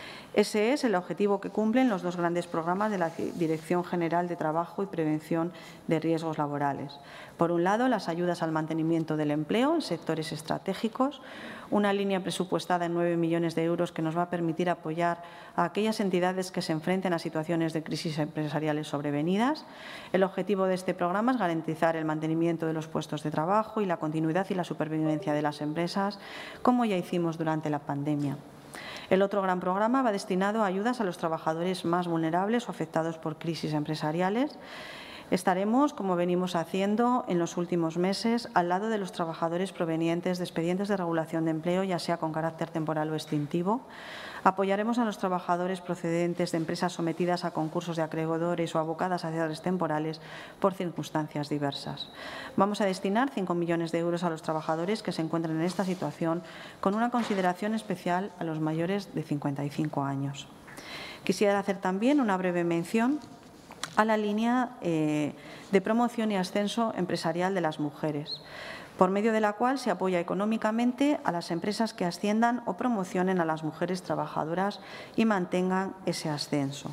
Ese es el objetivo que cumplen los dos grandes programas de la Dirección General de Trabajo y Prevención de Riesgos Laborales. Por un lado, las ayudas al mantenimiento del empleo en sectores estratégicos, una línea presupuestada en nueve millones de euros que nos va a permitir apoyar a aquellas entidades que se enfrenten a situaciones de crisis empresariales sobrevenidas. El objetivo de este programa es garantizar el mantenimiento de los puestos de trabajo y la continuidad y la supervivencia de las empresas, como ya hicimos durante la pandemia. El otro gran programa va destinado a ayudas a los trabajadores más vulnerables o afectados por crisis empresariales. Estaremos, como venimos haciendo en los últimos meses, al lado de los trabajadores provenientes de expedientes de regulación de empleo, ya sea con carácter temporal o extintivo. Apoyaremos a los trabajadores procedentes de empresas sometidas a concursos de acreedores o abocadas a cierres temporales por circunstancias diversas. Vamos a destinar cinco millones de euros a los trabajadores que se encuentren en esta situación, con una consideración especial a los mayores de cincuenta y cinco años. Quisiera hacer también una breve mención a la línea eh, de promoción y ascenso empresarial de las mujeres, por medio de la cual se apoya económicamente a las empresas que asciendan o promocionen a las mujeres trabajadoras y mantengan ese ascenso.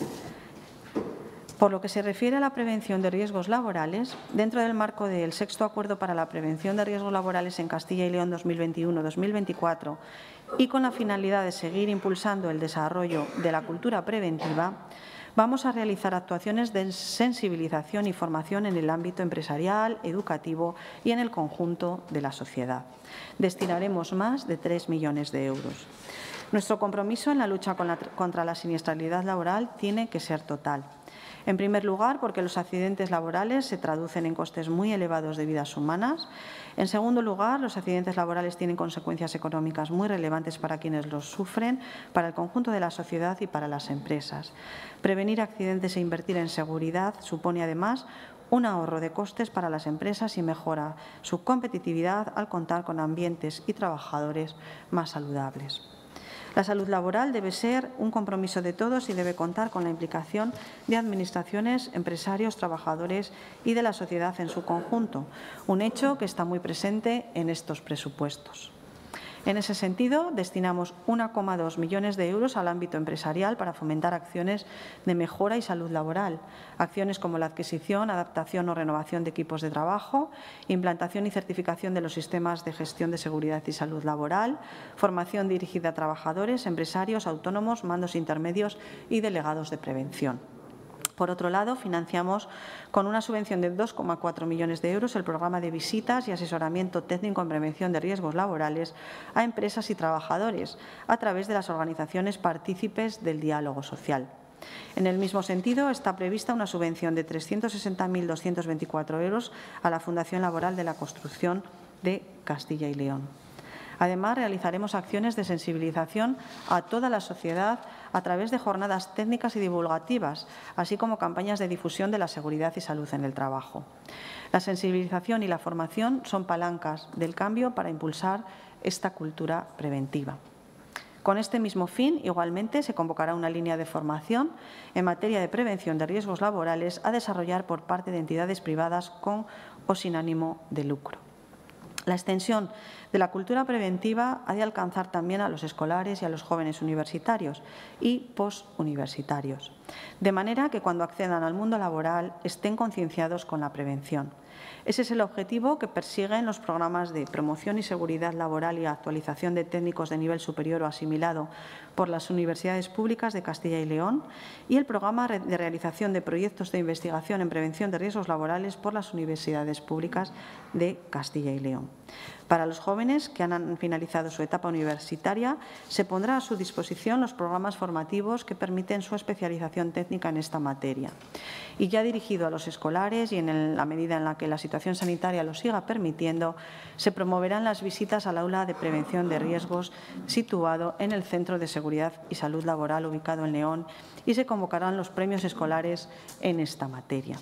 Por lo que se refiere a la prevención de riesgos laborales, dentro del marco del Sexto Acuerdo para la Prevención de Riesgos Laborales en Castilla y León dos mil veintiuno dos mil veinticuatro y con la finalidad de seguir impulsando el desarrollo de la cultura preventiva, vamos a realizar actuaciones de sensibilización y formación en el ámbito empresarial, educativo y en el conjunto de la sociedad. Destinaremos más de tres millones de euros. Nuestro compromiso en la lucha contra la siniestralidad laboral tiene que ser total. En primer lugar, porque los accidentes laborales se traducen en costes muy elevados de vidas humanas. En segundo lugar, los accidentes laborales tienen consecuencias económicas muy relevantes para quienes los sufren, para el conjunto de la sociedad y para las empresas. Prevenir accidentes e invertir en seguridad supone, además, un ahorro de costes para las empresas y mejora su competitividad al contar con ambientes y trabajadores más saludables. La salud laboral debe ser un compromiso de todos y debe contar con la implicación de administraciones, empresarios, trabajadores y de la sociedad en su conjunto, un hecho que está muy presente en estos presupuestos. En ese sentido, destinamos uno coma dos millones de euros al ámbito empresarial para fomentar acciones de mejora y salud laboral, acciones como la adquisición, adaptación o renovación de equipos de trabajo, implantación y certificación de los sistemas de gestión de seguridad y salud laboral, formación dirigida a trabajadores, empresarios, autónomos, mandos intermedios y delegados de prevención. Por otro lado, financiamos con una subvención de dos coma cuatro millones de euros el programa de visitas y asesoramiento técnico en prevención de riesgos laborales a empresas y trabajadores a través de las organizaciones partícipes del diálogo social. En el mismo sentido, está prevista una subvención de trescientos sesenta mil doscientos veinticuatro euros a la Fundación Laboral de la Construcción de Castilla y León. Además, realizaremos acciones de sensibilización a toda la sociedad a través de jornadas técnicas y divulgativas, así como campañas de difusión de la seguridad y salud en el trabajo. La sensibilización y la formación son palancas del cambio para impulsar esta cultura preventiva. Con este mismo fin, igualmente, se convocará una línea de formación en materia de prevención de riesgos laborales a desarrollar por parte de entidades privadas con o sin ánimo de lucro. La extensión de la cultura preventiva ha de alcanzar también a los escolares y a los jóvenes universitarios y postuniversitarios, de manera que cuando accedan al mundo laboral estén concienciados con la prevención. Ese es el objetivo que persiguen los programas de promoción y seguridad laboral y actualización de técnicos de nivel superior o asimilado por las universidades públicas de Castilla y León y el programa de realización de proyectos de investigación en prevención de riesgos laborales por las universidades públicas de Castilla y León. Para los jóvenes que han finalizado su etapa universitaria, se pondrá a su disposición los programas formativos que permiten su especialización técnica en esta materia. Y ya dirigido a los escolares y en la medida en la que la situación sanitaria lo siga permitiendo, se promoverán las visitas al aula de prevención de riesgos situado en el Centro de Seguridad y Salud Laboral ubicado en León y se convocarán los premios escolares en esta materia.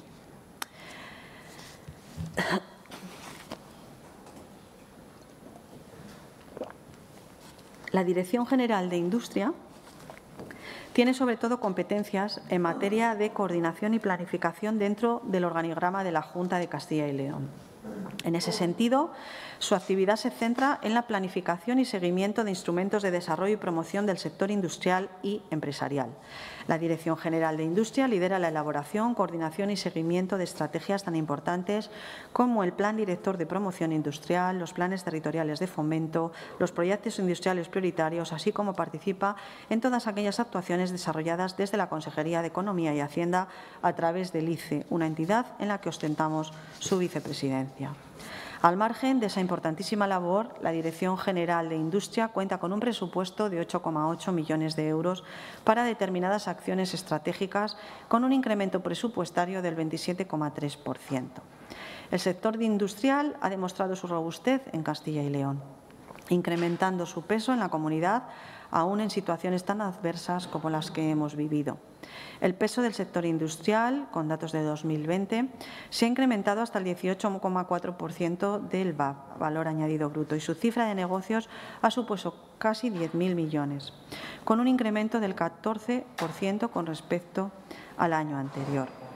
La Dirección General de Industria tiene sobre todo competencias en materia de coordinación y planificación dentro del organigrama de la Junta de Castilla y León. En ese sentido, su actividad se centra en la planificación y seguimiento de instrumentos de desarrollo y promoción del sector industrial y empresarial. La Dirección General de Industria lidera la elaboración, coordinación y seguimiento de estrategias tan importantes como el Plan Director de Promoción Industrial, los planes territoriales de fomento, los proyectos industriales prioritarios, así como participa en todas aquellas actuaciones desarrolladas desde la Consejería de Economía y Hacienda a través del I C E, una entidad en la que ostentamos su vicepresidencia. Al margen de esa importantísima labor, la Dirección General de Industria cuenta con un presupuesto de ocho coma ocho millones de euros para determinadas acciones estratégicas, con un incremento presupuestario del veintisiete coma tres por ciento. El sector industrial ha demostrado su robustez en Castilla y León, incrementando su peso en la comunidad, aún en situaciones tan adversas como las que hemos vivido. El peso del sector industrial, con datos de dos mil veinte, se ha incrementado hasta el dieciocho coma cuatro por ciento del V A B, valor añadido bruto, y su cifra de negocios ha supuesto casi diez mil millones, con un incremento del catorce por ciento con respecto al año anterior.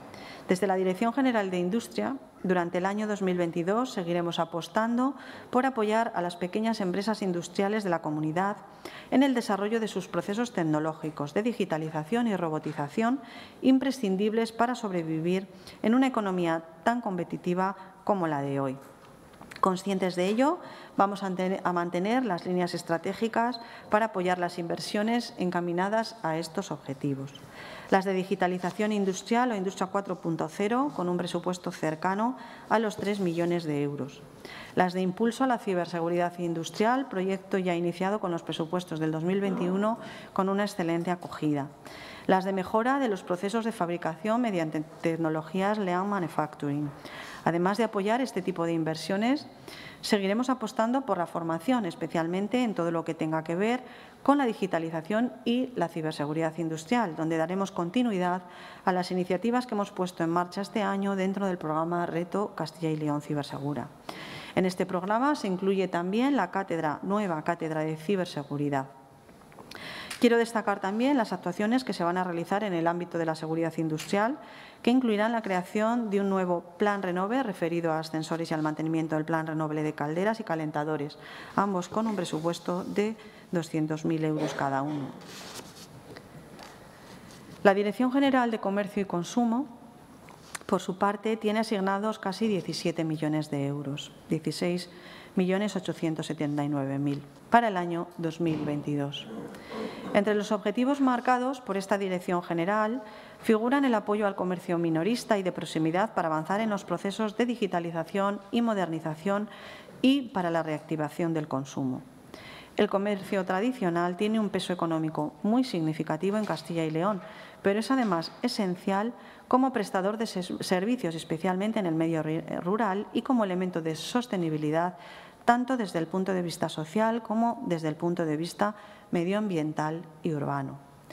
Desde la Dirección General de Industria, durante el año dos mil veintidós seguiremos apostando por apoyar a las pequeñas empresas industriales de la comunidad en el desarrollo de sus procesos tecnológicos de digitalización y robotización imprescindibles para sobrevivir en una economía tan competitiva como la de hoy. Conscientes de ello, vamos a mantener las líneas estratégicas para apoyar las inversiones encaminadas a estos objetivos. Las de digitalización industrial o Industria cuatro punto cero, con un presupuesto cercano a los tres millones de euros. Las de impulso a la ciberseguridad industrial, proyecto ya iniciado con los presupuestos del dos mil veintiuno con una excelente acogida. Las de mejora de los procesos de fabricación mediante tecnologías Lean Manufacturing. Además de apoyar este tipo de inversiones, seguiremos apostando por la formación, especialmente en todo lo que tenga que ver con la digitalización y la ciberseguridad industrial, donde daremos continuidad a las iniciativas que hemos puesto en marcha este año dentro del programa Reto Castilla y León Cibersegura. En este programa se incluye también la cátedra, nueva cátedra de ciberseguridad. Quiero destacar también las actuaciones que se van a realizar en el ámbito de la seguridad industrial, que incluirán la creación de un nuevo Plan Renove referido a ascensores y al mantenimiento del Plan Renove de calderas y calentadores, ambos con un presupuesto de doscientos mil euros cada uno. La Dirección General de Comercio y Consumo, por su parte, tiene asignados casi diecisiete millones de euros, dieciséis millones ochocientos setenta y nueve mil, para el año dos mil veintidós. Entre los objetivos marcados por esta Dirección General figuran el apoyo al comercio minorista y de proximidad para avanzar en los procesos de digitalización y modernización y para la reactivación del consumo. El comercio tradicional tiene un peso económico muy significativo en Castilla y León, pero es además esencial como prestador de servicios, especialmente en el medio rural, y como elemento de sostenibilidad, tanto desde el punto de vista social como desde el punto de vista medioambiental y urbano.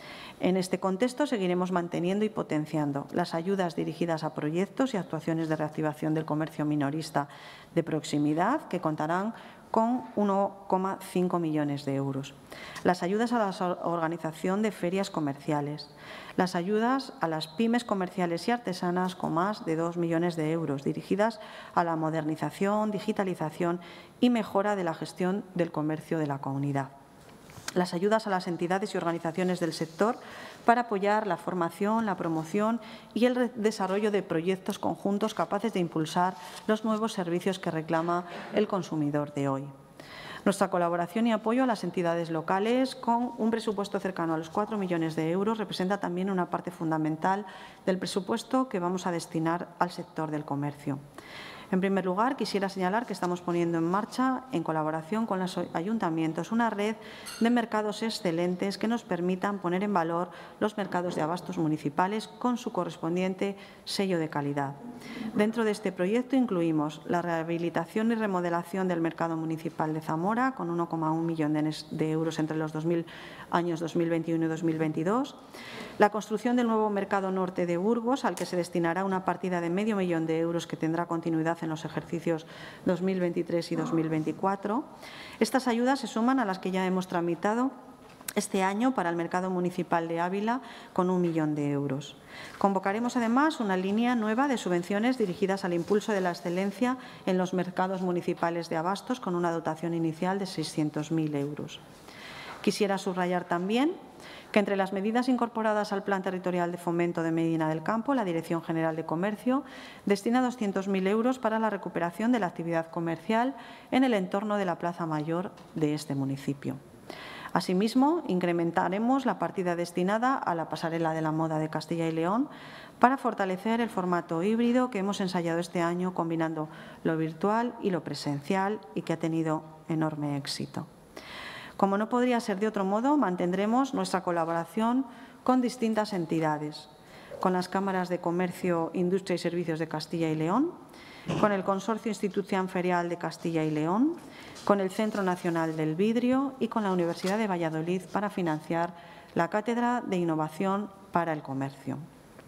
En este contexto seguiremos manteniendo y potenciando las ayudas dirigidas a proyectos y actuaciones de reactivación del comercio minorista de proximidad, que contarán con uno coma cinco millones de euros. Las ayudas a la organización de ferias comerciales. Las ayudas a las pymes comerciales y artesanas con más de dos millones de euros, dirigidas a la modernización, digitalización y mejora de la gestión del comercio de la comunidad. Las ayudas a las entidades y organizaciones del sector para apoyar la formación, la promoción y el desarrollo de proyectos conjuntos capaces de impulsar los nuevos servicios que reclama el consumidor de hoy. Nuestra colaboración y apoyo a las entidades locales, con un presupuesto cercano a los cuatro millones de euros, representa también una parte fundamental del presupuesto que vamos a destinar al sector del comercio. En primer lugar, quisiera señalar que estamos poniendo en marcha, en colaboración con los ayuntamientos, una red de mercados excelentes que nos permitan poner en valor los mercados de abastos municipales con su correspondiente sello de calidad. Dentro de este proyecto incluimos la rehabilitación y remodelación del mercado municipal de Zamora, con uno coma uno millones de euros entre los dos mil, años dos mil veintiuno y dos mil veintidós, la construcción del nuevo mercado norte de Burgos, al que se destinará una partida de medio millón de euros que tendrá continuidad en los ejercicios dos mil veintitrés y dos mil veinticuatro. Estas ayudas se suman a las que ya hemos tramitado este año para el mercado municipal de Ávila, con un millón de euros. Convocaremos además una línea nueva de subvenciones dirigidas al impulso de la excelencia en los mercados municipales de abastos, con una dotación inicial de seiscientos mil euros. Quisiera subrayar también que entre las medidas incorporadas al Plan Territorial de Fomento de Medina del Campo, la Dirección General de Comercio destina doscientos mil euros para la recuperación de la actividad comercial en el entorno de la Plaza Mayor de este municipio. Asimismo, incrementaremos la partida destinada a la Pasarela de la Moda de Castilla y León para fortalecer el formato híbrido que hemos ensayado este año, combinando lo virtual y lo presencial, y que ha tenido enorme éxito. Como no podría ser de otro modo, mantendremos nuestra colaboración con distintas entidades, con las cámaras de Comercio, Industria y Servicios de Castilla y León, con el Consorcio Institución Ferial de Castilla y León, con el Centro Nacional del Vidrio y con la Universidad de Valladolid para financiar la Cátedra de Innovación para el Comercio.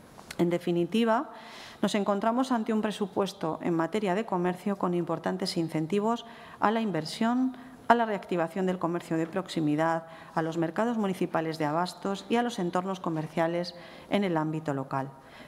En definitiva, nos encontramos ante un presupuesto en materia de comercio con importantes incentivos a la inversión, a la reactivación del comercio de proximidad, a los mercados municipales de abastos y a los entornos comerciales en el ámbito local.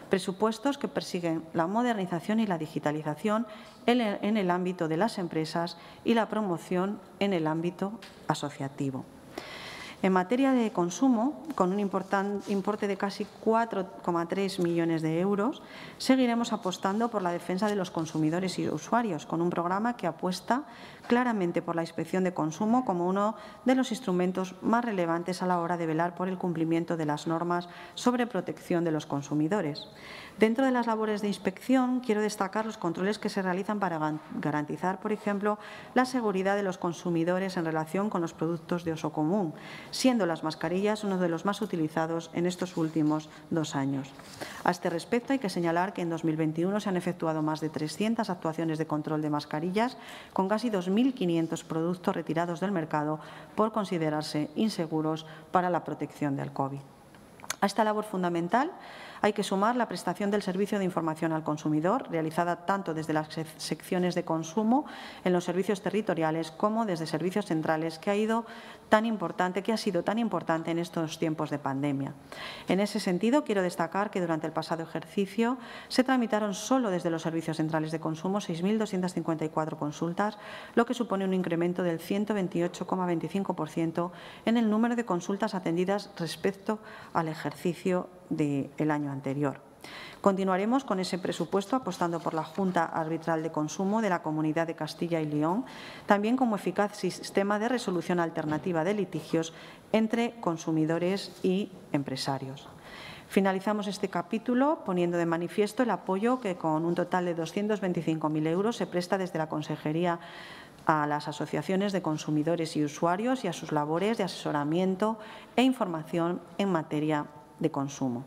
presupuestos que persiguen la modernización y la digitalización en el ámbito de las empresas y la promoción en el ámbito asociativo. En materia de consumo, con un importe de casi cuatro coma tres millones de euros, seguiremos apostando por la defensa de los consumidores y usuarios, con un programa que apuesta claramente por la inspección de consumo como uno de los instrumentos más relevantes a la hora de velar por el cumplimiento de las normas sobre protección de los consumidores. Dentro de las labores de inspección, quiero destacar los controles que se realizan para garantizar, por ejemplo, la seguridad de los consumidores en relación con los productos de uso común, siendo las mascarillas uno de los más utilizados en estos últimos dos años. A este respecto, hay que señalar que en dos mil veintiuno se han efectuado más de trescientas actuaciones de control de mascarillas, con casi dos mil quinientos productos retirados del mercado por considerarse inseguros para la protección del COVID. A esta labor fundamental hay que sumar la prestación del servicio de información al consumidor, realizada tanto desde las secciones de consumo en los servicios territoriales como desde servicios centrales, que ha ido tan importante, que ha sido tan importante en estos tiempos de pandemia. En ese sentido, quiero destacar que durante el pasado ejercicio se tramitaron solo desde los servicios centrales de consumo seis mil doscientas cincuenta y cuatro consultas, lo que supone un incremento del ciento veintiocho coma veinticinco por ciento en el número de consultas atendidas respecto al ejercicio del año anterior. Continuaremos con ese presupuesto apostando por la Junta Arbitral de Consumo de la Comunidad de Castilla y León, también como eficaz sistema de resolución alternativa de litigios entre consumidores y empresarios. Finalizamos este capítulo poniendo de manifiesto el apoyo que, con un total de doscientos veinticinco mil euros, se presta desde la Consejería a las asociaciones de consumidores y usuarios y a sus labores de asesoramiento e información en materia de consumo.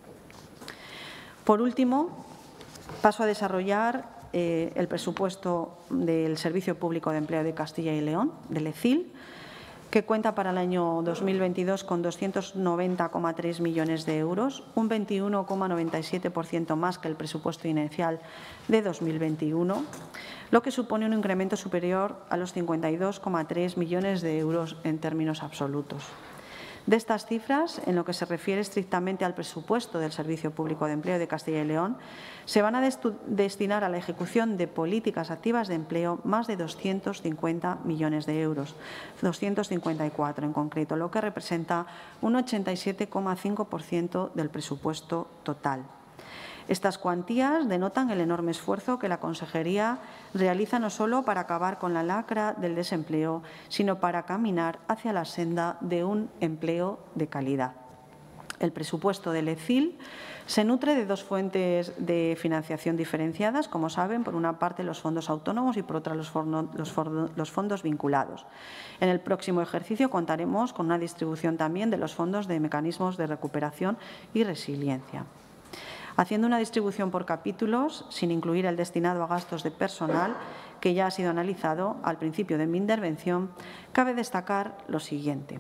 Por último, paso a desarrollar eh, el presupuesto del Servicio Público de Empleo de Castilla y León, del E C I L, que cuenta para el año dos mil veintidós con doscientos noventa coma tres millones de euros, un veintiuno coma noventa y siete por ciento más que el presupuesto inicial de dos mil veintiuno, lo que supone un incremento superior a los cincuenta y dos coma tres millones de euros en términos absolutos. De estas cifras, en lo que se refiere estrictamente al presupuesto del Servicio Público de Empleo de Castilla y León, se van a destinar a la ejecución de políticas activas de empleo más de doscientos cincuenta millones de euros, doscientos cincuenta y cuatro en concreto, lo que representa un ochenta y siete coma cinco por ciento del presupuesto total. Estas cuantías denotan el enorme esfuerzo que la Consejería realiza no solo para acabar con la lacra del desempleo, sino para caminar hacia la senda de un empleo de calidad. El presupuesto del E C I L se nutre de dos fuentes de financiación diferenciadas, como saben, por una parte los fondos autónomos y por otra los, los, los fondos vinculados. En el próximo ejercicio contaremos con una distribución también de los fondos de mecanismos de recuperación y resiliencia. Haciendo una distribución por capítulos, sin incluir el destinado a gastos de personal, que ya ha sido analizado al principio de mi intervención, cabe destacar lo siguiente.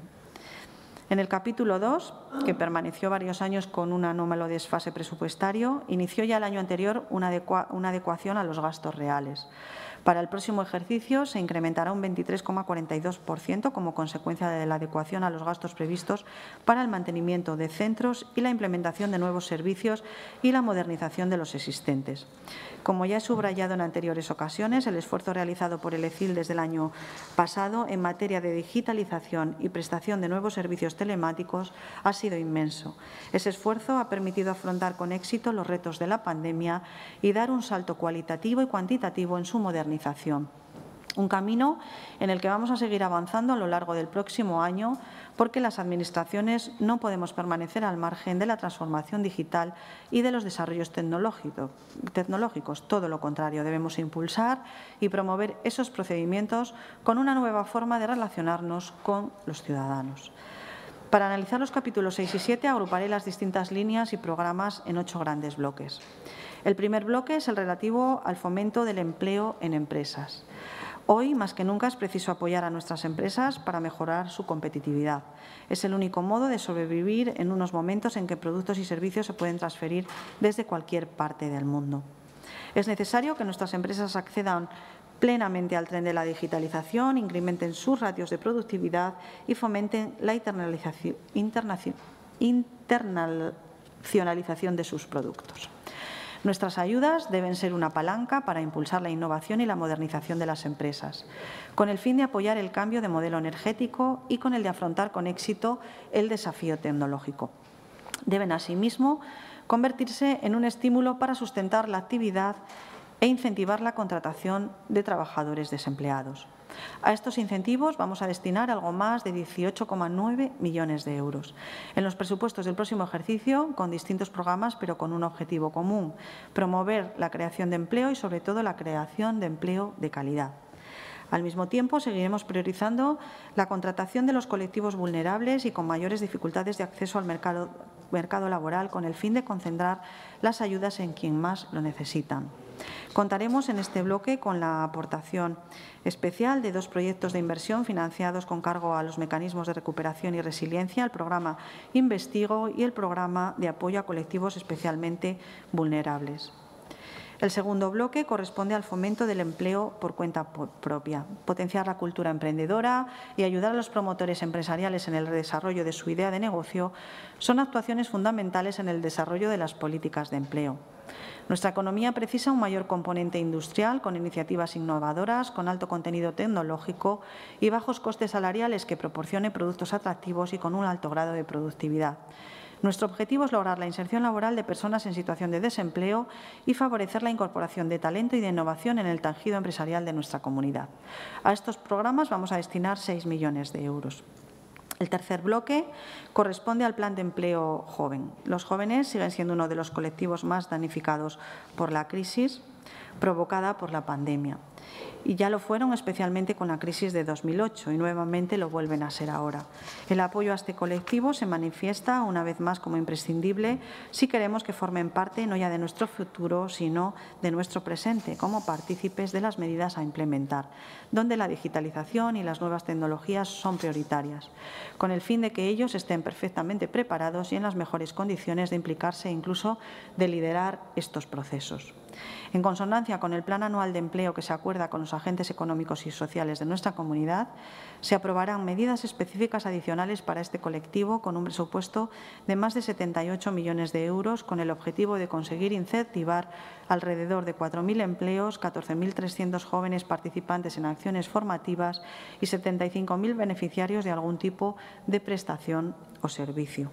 En el capítulo dos, que permaneció varios años con un anómalo desfase presupuestario, inició ya el año anterior una, adecua una adecuación a los gastos reales. Para el próximo ejercicio se incrementará un veintitrés coma cuarenta y dos por ciento como consecuencia de la adecuación a los gastos previstos para el mantenimiento de centros y la implementación de nuevos servicios y la modernización de los existentes. Como ya he subrayado en anteriores ocasiones, el esfuerzo realizado por el E C I L desde el año pasado en materia de digitalización y prestación de nuevos servicios telemáticos ha sido inmenso. Ese esfuerzo ha permitido afrontar con éxito los retos de la pandemia y dar un salto cualitativo y cuantitativo en su modernización. Un camino en el que vamos a seguir avanzando a lo largo del próximo año, porque las Administraciones no podemos permanecer al margen de la transformación digital y de los desarrollos tecnológicos. Todo lo contrario, debemos impulsar y promover esos procedimientos con una nueva forma de relacionarnos con los ciudadanos. Para analizar los capítulos seis y siete, agruparé las distintas líneas y programas en ocho grandes bloques. El primer bloque es el relativo al fomento del empleo en empresas. Hoy, más que nunca, es preciso apoyar a nuestras empresas para mejorar su competitividad. Es el único modo de sobrevivir en unos momentos en que productos y servicios se pueden transferir desde cualquier parte del mundo. Es necesario que nuestras empresas accedan plenamente al tren de la digitalización, incrementen sus ratios de productividad y fomenten la internalización, internacional, internal, internacionalización de sus productos. Nuestras ayudas deben ser una palanca para impulsar la innovación y la modernización de las empresas, con el fin de apoyar el cambio de modelo energético y con el de afrontar con éxito el desafío tecnológico. Deben, asimismo, convertirse en un estímulo para sustentar la actividad e incentivar la contratación de trabajadores desempleados. A estos incentivos vamos a destinar algo más de dieciocho coma nueve millones de euros en los presupuestos del próximo ejercicio, con distintos programas, pero con un objetivo común: promover la creación de empleo y, sobre todo, la creación de empleo de calidad. Al mismo tiempo, seguiremos priorizando la contratación de los colectivos vulnerables y con mayores dificultades de acceso al mercado, mercado laboral, con el fin de concentrar las ayudas en quien más lo necesitan. Contaremos en este bloque con la aportación especial de dos proyectos de inversión financiados con cargo a los mecanismos de recuperación y resiliencia, el programa Investigo y el programa de apoyo a colectivos especialmente vulnerables. El segundo bloque corresponde al fomento del empleo por cuenta propia, potenciar la cultura emprendedora y ayudar a los promotores empresariales en el desarrollo de su idea de negocio son actuaciones fundamentales en el desarrollo de las políticas de empleo. Nuestra economía precisa un mayor componente industrial con iniciativas innovadoras, con alto contenido tecnológico y bajos costes salariales que proporcione productos atractivos y con un alto grado de productividad. Nuestro objetivo es lograr la inserción laboral de personas en situación de desempleo y favorecer la incorporación de talento y de innovación en el tejido empresarial de nuestra comunidad. A estos programas vamos a destinar seis millones de euros. El tercer bloque corresponde al Plan de Empleo Joven. Los jóvenes siguen siendo uno de los colectivos más damnificados por la crisis provocada por la pandemia. Y ya lo fueron especialmente con la crisis de dos mil ocho y nuevamente lo vuelven a ser ahora. El apoyo a este colectivo se manifiesta una vez más como imprescindible si queremos que formen parte no ya de nuestro futuro, sino de nuestro presente, como partícipes de las medidas a implementar, donde la digitalización y las nuevas tecnologías son prioritarias, con el fin de que ellos estén perfectamente preparados y en las mejores condiciones de implicarse e incluso de liderar estos procesos. En consonancia con el Plan Anual de Empleo que se acuerda con los agentes económicos y sociales de nuestra comunidad, se aprobarán medidas específicas adicionales para este colectivo con un presupuesto de más de setenta y ocho millones de euros, con el objetivo de conseguir incentivar alrededor de cuatro mil empleos, catorce mil trescientos jóvenes participantes en acciones formativas y setenta y cinco mil beneficiarios de algún tipo de prestación o servicio.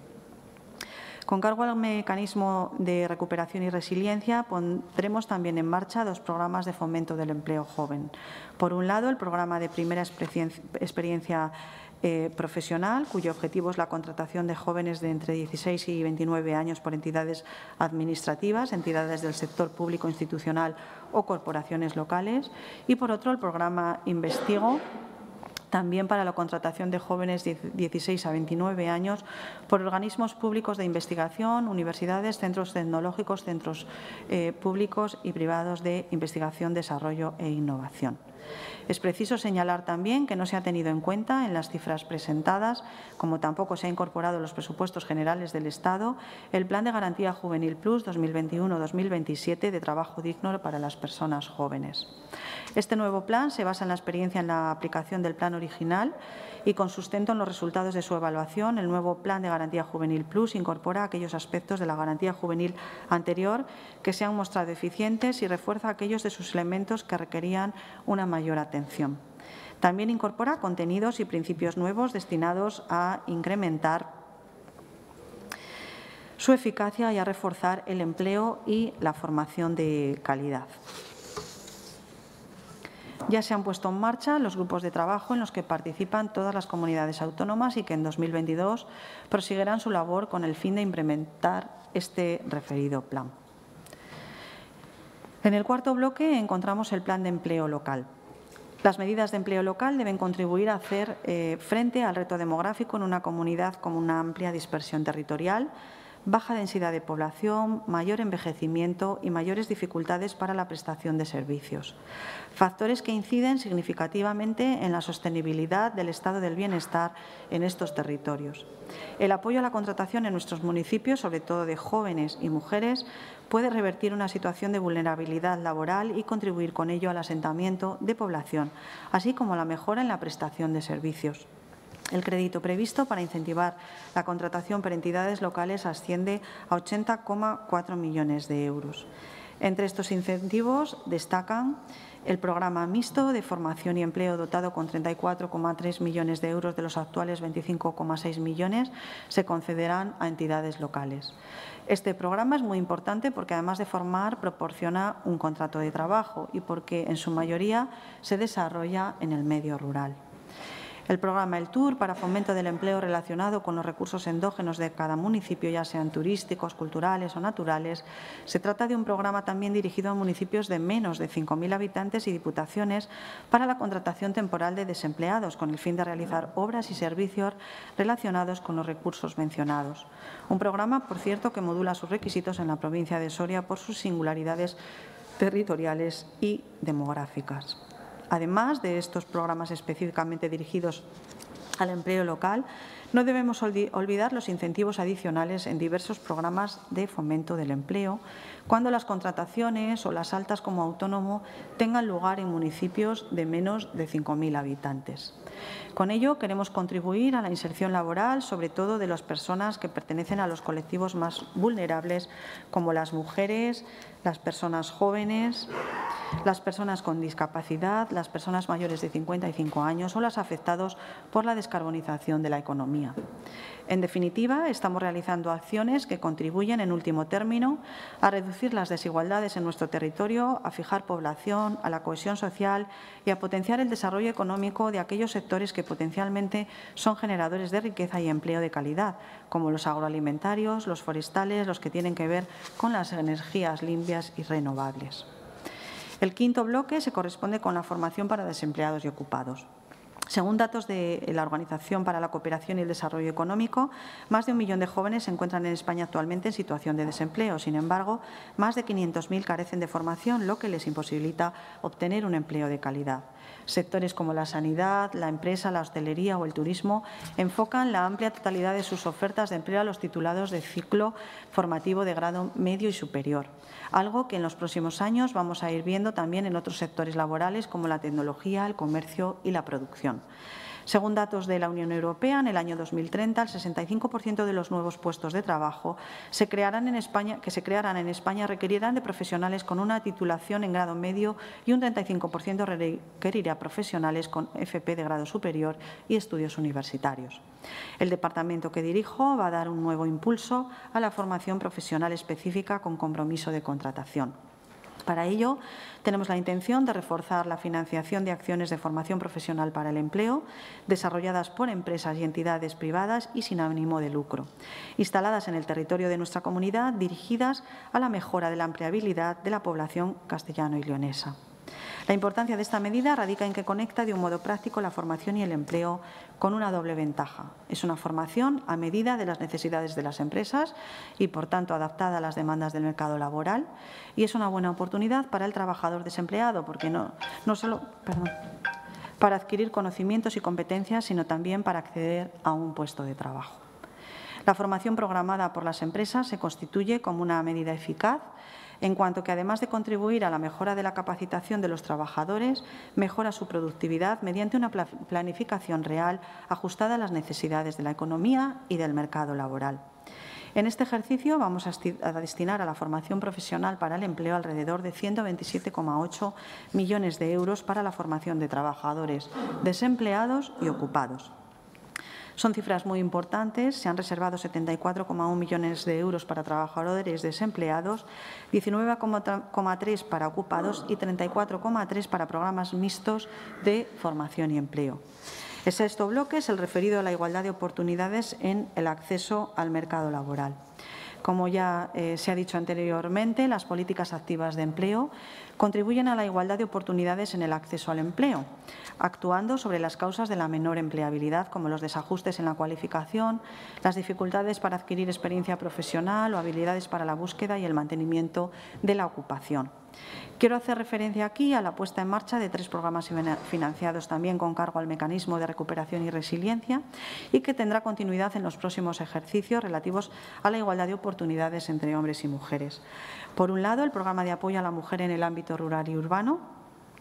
Con cargo al mecanismo de recuperación y resiliencia, pondremos también en marcha dos programas de fomento del empleo joven. Por un lado, el programa de primera experiencia eh, profesional, cuyo objetivo es la contratación de jóvenes de entre dieciséis y veintinueve años por entidades administrativas, entidades del sector público institucional o corporaciones locales. Y, por otro, el programa Investigo, también para la contratación de jóvenes de dieciséis a veintinueve años por organismos públicos de investigación, universidades, centros tecnológicos, centros eh, públicos y privados de investigación, desarrollo e innovación. Es preciso señalar también que no se ha tenido en cuenta en las cifras presentadas, como tampoco se ha incorporado en los presupuestos generales del Estado, el Plan de Garantía Juvenil Plus dos mil veintiuno dos mil veintisiete de trabajo digno para las personas jóvenes. Este nuevo plan se basa en la experiencia en la aplicación del plan original y, con sustento en los resultados de su evaluación, el nuevo Plan de Garantía Juvenil Plus incorpora aquellos aspectos de la garantía juvenil anterior que se han mostrado eficientes y refuerza aquellos de sus elementos que requerían una mayor atención. También incorpora contenidos y principios nuevos destinados a incrementar su eficacia y a reforzar el empleo y la formación de calidad. Ya se han puesto en marcha los grupos de trabajo en los que participan todas las comunidades autónomas y que en dos mil veintidós proseguirán su labor con el fin de implementar este referido plan. En el cuarto bloque encontramos el Plan de Empleo Local. Las medidas de empleo local deben contribuir a hacer eh, frente al reto demográfico en una comunidad con una amplia dispersión territorial, baja densidad de población, mayor envejecimiento y mayores dificultades para la prestación de servicios. Factores que inciden significativamente en la sostenibilidad del estado del bienestar en estos territorios. El apoyo a la contratación en nuestros municipios, sobre todo de jóvenes y mujeres, puede revertir una situación de vulnerabilidad laboral y contribuir con ello al asentamiento de población, así como a la mejora en la prestación de servicios. El crédito previsto para incentivar la contratación por entidades locales asciende a ochenta coma cuatro millones de euros. Entre estos incentivos destacan el programa mixto de formación y empleo dotado con treinta y cuatro coma tres millones de euros de los actuales veinticinco coma seis millones se concederán a entidades locales. Este programa es muy importante porque, además de formar, proporciona un contrato de trabajo y porque, en su mayoría, se desarrolla en el medio rural. El programa El Tour, para fomento del empleo relacionado con los recursos endógenos de cada municipio, ya sean turísticos, culturales o naturales. Se trata de un programa también dirigido a municipios de menos de cinco mil habitantes y diputaciones para la contratación temporal de desempleados, con el fin de realizar obras y servicios relacionados con los recursos mencionados. Un programa, por cierto, que modula sus requisitos en la provincia de Soria por sus singularidades territoriales y demográficas. Además de estos programas específicamente dirigidos al empleo local, no debemos olvidar los incentivos adicionales en diversos programas de fomento del empleo, cuando las contrataciones o las altas como autónomo tengan lugar en municipios de menos de cinco mil habitantes. Con ello, queremos contribuir a la inserción laboral, sobre todo de las personas que pertenecen a los colectivos más vulnerables, como las mujeres, las personas jóvenes, las personas con discapacidad, las personas mayores de cincuenta y cinco años o los afectados por la descarbonización de la economía. En definitiva, estamos realizando acciones que contribuyen, en último término, a reducir las desigualdades en nuestro territorio, a fijar población, a la cohesión social y a potenciar el desarrollo económico de aquellos sectores que potencialmente son generadores de riqueza y empleo de calidad, como los agroalimentarios, los forestales, los que tienen que ver con las energías limpias y renovables. El quinto bloque se corresponde con la formación para desempleados y ocupados. Según datos de la Organización para la Cooperación y el Desarrollo Económico, más de un millón de jóvenes se encuentran en España actualmente en situación de desempleo. Sin embargo, más de quinientos mil carecen de formación, lo que les imposibilita obtener un empleo de calidad. Sectores como la sanidad, la empresa, la hostelería o el turismo enfocan la amplia totalidad de sus ofertas de empleo a los titulados de ciclo formativo de grado medio y superior, algo que en los próximos años vamos a ir viendo también en otros sectores laborales como la tecnología, el comercio y la producción. Según datos de la Unión Europea, en el año dos mil treinta, el sesenta y cinco por ciento de los nuevos puestos de trabajo se crearán en España, que se crearán en España requerirán de profesionales con una titulación en grado medio y un treinta y cinco por ciento requerirá profesionales con F P de grado superior y estudios universitarios. El departamento que dirijo va a dar un nuevo impulso a la formación profesional específica con compromiso de contratación. Para ello, tenemos la intención de reforzar la financiación de acciones de formación profesional para el empleo desarrolladas por empresas y entidades privadas y sin ánimo de lucro, instaladas en el territorio de nuestra comunidad, dirigidas a la mejora de la empleabilidad de la población castellano y leonesa. La importancia de esta medida radica en que conecta de un modo práctico la formación y el empleo con una doble ventaja. Es una formación a medida de las necesidades de las empresas y, por tanto, adaptada a las demandas del mercado laboral, y es una buena oportunidad para el trabajador desempleado, porque no, no solo perdón, para adquirir conocimientos y competencias, sino también para acceder a un puesto de trabajo. La formación programada por las empresas se constituye como una medida eficaz, en cuanto que, además de contribuir a la mejora de la capacitación de los trabajadores, mejora su productividad mediante una planificación real ajustada a las necesidades de la economía y del mercado laboral. En este ejercicio vamos a destinar a la formación profesional para el empleo alrededor de ciento veintisiete coma ocho millones de euros para la formación de trabajadores desempleados y ocupados. Son cifras muy importantes. Se han reservado setenta y cuatro coma uno millones de euros para trabajadores desempleados, diecinueve coma tres para ocupados y treinta y cuatro coma tres para programas mixtos de formación y empleo. El sexto bloque es el referido a la igualdad de oportunidades en el acceso al mercado laboral. Como ya eh, se ha dicho anteriormente, las políticas activas de empleo contribuyen a la igualdad de oportunidades en el acceso al empleo, actuando sobre las causas de la menor empleabilidad, como los desajustes en la cualificación, las dificultades para adquirir experiencia profesional o habilidades para la búsqueda y el mantenimiento de la ocupación. Quiero hacer referencia aquí a la puesta en marcha de tres programas financiados también con cargo al mecanismo de recuperación y resiliencia y que tendrá continuidad en los próximos ejercicios relativos a la igualdad de oportunidades entre hombres y mujeres. Por un lado, el programa de apoyo a la mujer en el ámbito rural y urbano,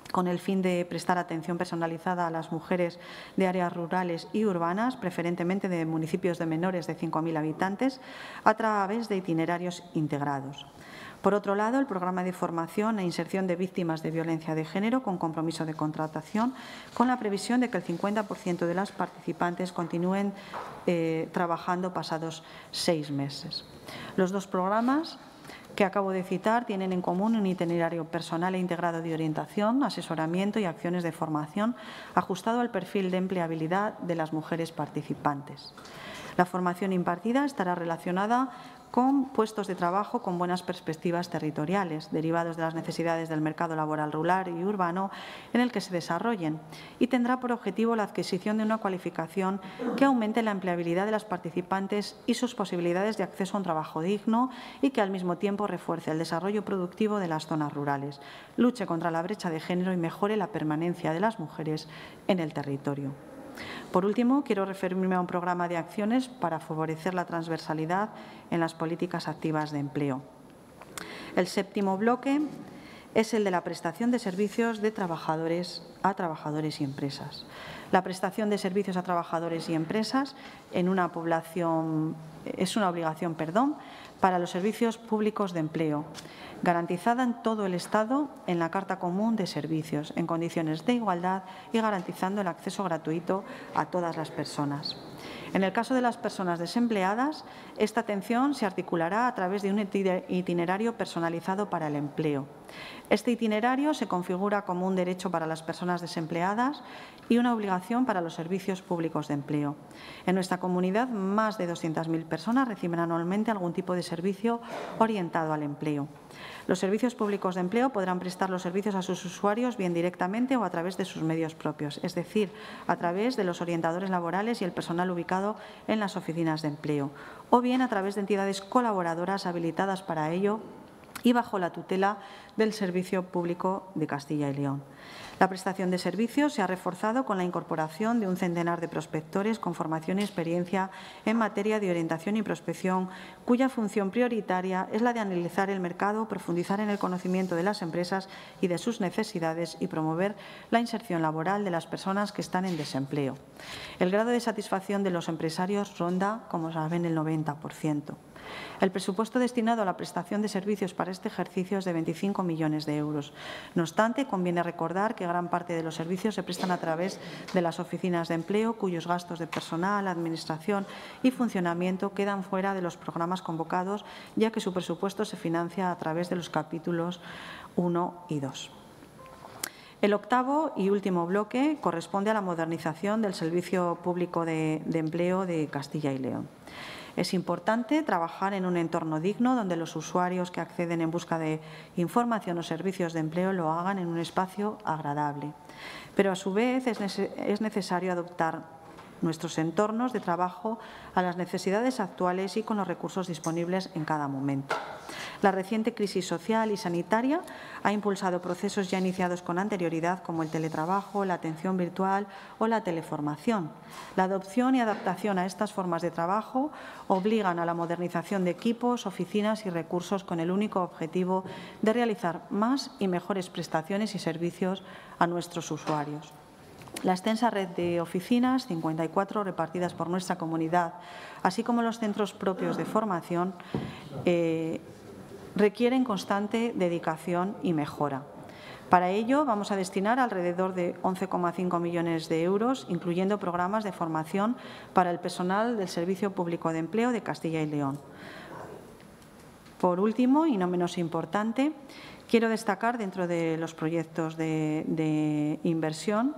con el fin de prestar atención personalizada a las mujeres de áreas rurales y urbanas, preferentemente de municipios de menores de cinco mil habitantes, a través de itinerarios integrados. Por otro lado, el programa de formación e inserción de víctimas de violencia de género con compromiso de contratación, con la previsión de que el cincuenta por ciento de las participantes continúen eh, trabajando pasados seis meses. Los dos programas que acabo de citar tienen en común un itinerario personal e integrado de orientación, asesoramiento y acciones de formación ajustado al perfil de empleabilidad de las mujeres participantes. La formación impartida estará relacionada con puestos de trabajo con buenas perspectivas territoriales, derivados de las necesidades del mercado laboral rural y urbano en el que se desarrollen, y tendrá por objetivo la adquisición de una cualificación que aumente la empleabilidad de las participantes y sus posibilidades de acceso a un trabajo digno y que al mismo tiempo refuerce el desarrollo productivo de las zonas rurales, luche contra la brecha de género y mejore la permanencia de las mujeres en el territorio. Por último, quiero referirme a un programa de acciones para favorecer la transversalidad en las políticas activas de empleo. El séptimo bloque es el de la prestación de servicios de trabajadores a trabajadores y empresas. La prestación de servicios a trabajadores y empresas en una población es una obligación, perdón, para los servicios públicos de empleo, garantizada en todo el Estado en la Carta Común de Servicios, en condiciones de igualdad y garantizando el acceso gratuito a todas las personas. En el caso de las personas desempleadas, esta atención se articulará a través de un itinerario personalizado para el empleo. Este itinerario se configura como un derecho para las personas desempleadas y una obligación para los servicios públicos de empleo. En nuestra comunidad, más de doscientas mil personas reciben anualmente algún tipo de servicio orientado al empleo. Los servicios públicos de empleo podrán prestar los servicios a sus usuarios bien directamente o a través de sus medios propios, es decir, a través de los orientadores laborales y el personal ubicado en las oficinas de empleo, o bien a través de entidades colaboradoras habilitadas para ello y bajo la tutela del Servicio Público de Castilla y León. La prestación de servicios se ha reforzado con la incorporación de un centenar de prospectores con formación y experiencia en materia de orientación y prospección, cuya función prioritaria es la de analizar el mercado, profundizar en el conocimiento de las empresas y de sus necesidades y promover la inserción laboral de las personas que están en desempleo. El grado de satisfacción de los empresarios ronda, como saben, el noventa por ciento. El presupuesto destinado a la prestación de servicios para este ejercicio es de veinticinco millones de euros. No obstante, conviene recordar que gran parte de los servicios se prestan a través de las oficinas de empleo, cuyos gastos de personal, administración y funcionamiento quedan fuera de los programas convocados, ya que su presupuesto se financia a través de los capítulos uno y dos. El octavo y último bloque corresponde a la modernización del Servicio Público de, de Empleo de Castilla y León. Es importante trabajar en un entorno digno donde los usuarios que acceden en busca de información o servicios de empleo lo hagan en un espacio agradable. Pero a su vez es necesario adoptar nuestros entornos de trabajo a las necesidades actuales y con los recursos disponibles en cada momento. La reciente crisis social y sanitaria ha impulsado procesos ya iniciados con anterioridad como el teletrabajo, la atención virtual o la teleformación. La adopción y adaptación a estas formas de trabajo obligan a la modernización de equipos, oficinas y recursos con el único objetivo de realizar más y mejores prestaciones y servicios a nuestros usuarios. La extensa red de oficinas, cincuenta y cuatro repartidas por nuestra comunidad, así como los centros propios de formación, eh, requieren constante dedicación y mejora. Para ello vamos a destinar alrededor de once coma cinco millones de euros, incluyendo programas de formación para el personal del Servicio Público de Empleo de Castilla y León. Por último, y no menos importante, quiero destacar dentro de los proyectos de, de inversión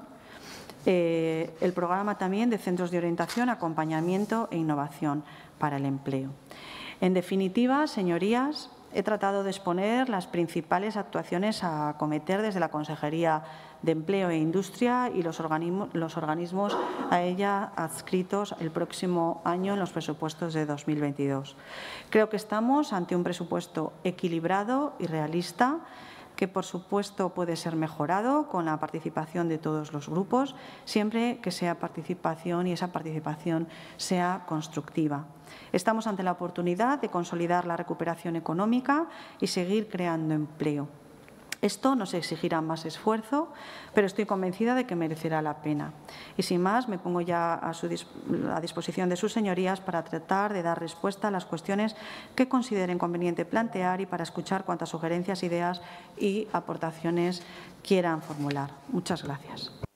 eh, el programa también de centros de orientación, acompañamiento e innovación para el empleo. En definitiva, señorías, he tratado de exponer las principales actuaciones a acometer desde la Consejería de Empleo e Industria y los organismos, los organismos a ella adscritos el próximo año en los presupuestos de dos mil veintidós. Creo que estamos ante un presupuesto equilibrado y realista, que por supuesto puede ser mejorado con la participación de todos los grupos, siempre que sea participación y esa participación sea constructiva. Estamos ante la oportunidad de consolidar la recuperación económica y seguir creando empleo. Esto nos exigirá más esfuerzo, pero estoy convencida de que merecerá la pena. Y sin más, me pongo ya a, su, a disposición de sus señorías para tratar de dar respuesta a las cuestiones que consideren conveniente plantear y para escuchar cuantas sugerencias, ideas y aportaciones quieran formular. Muchas gracias.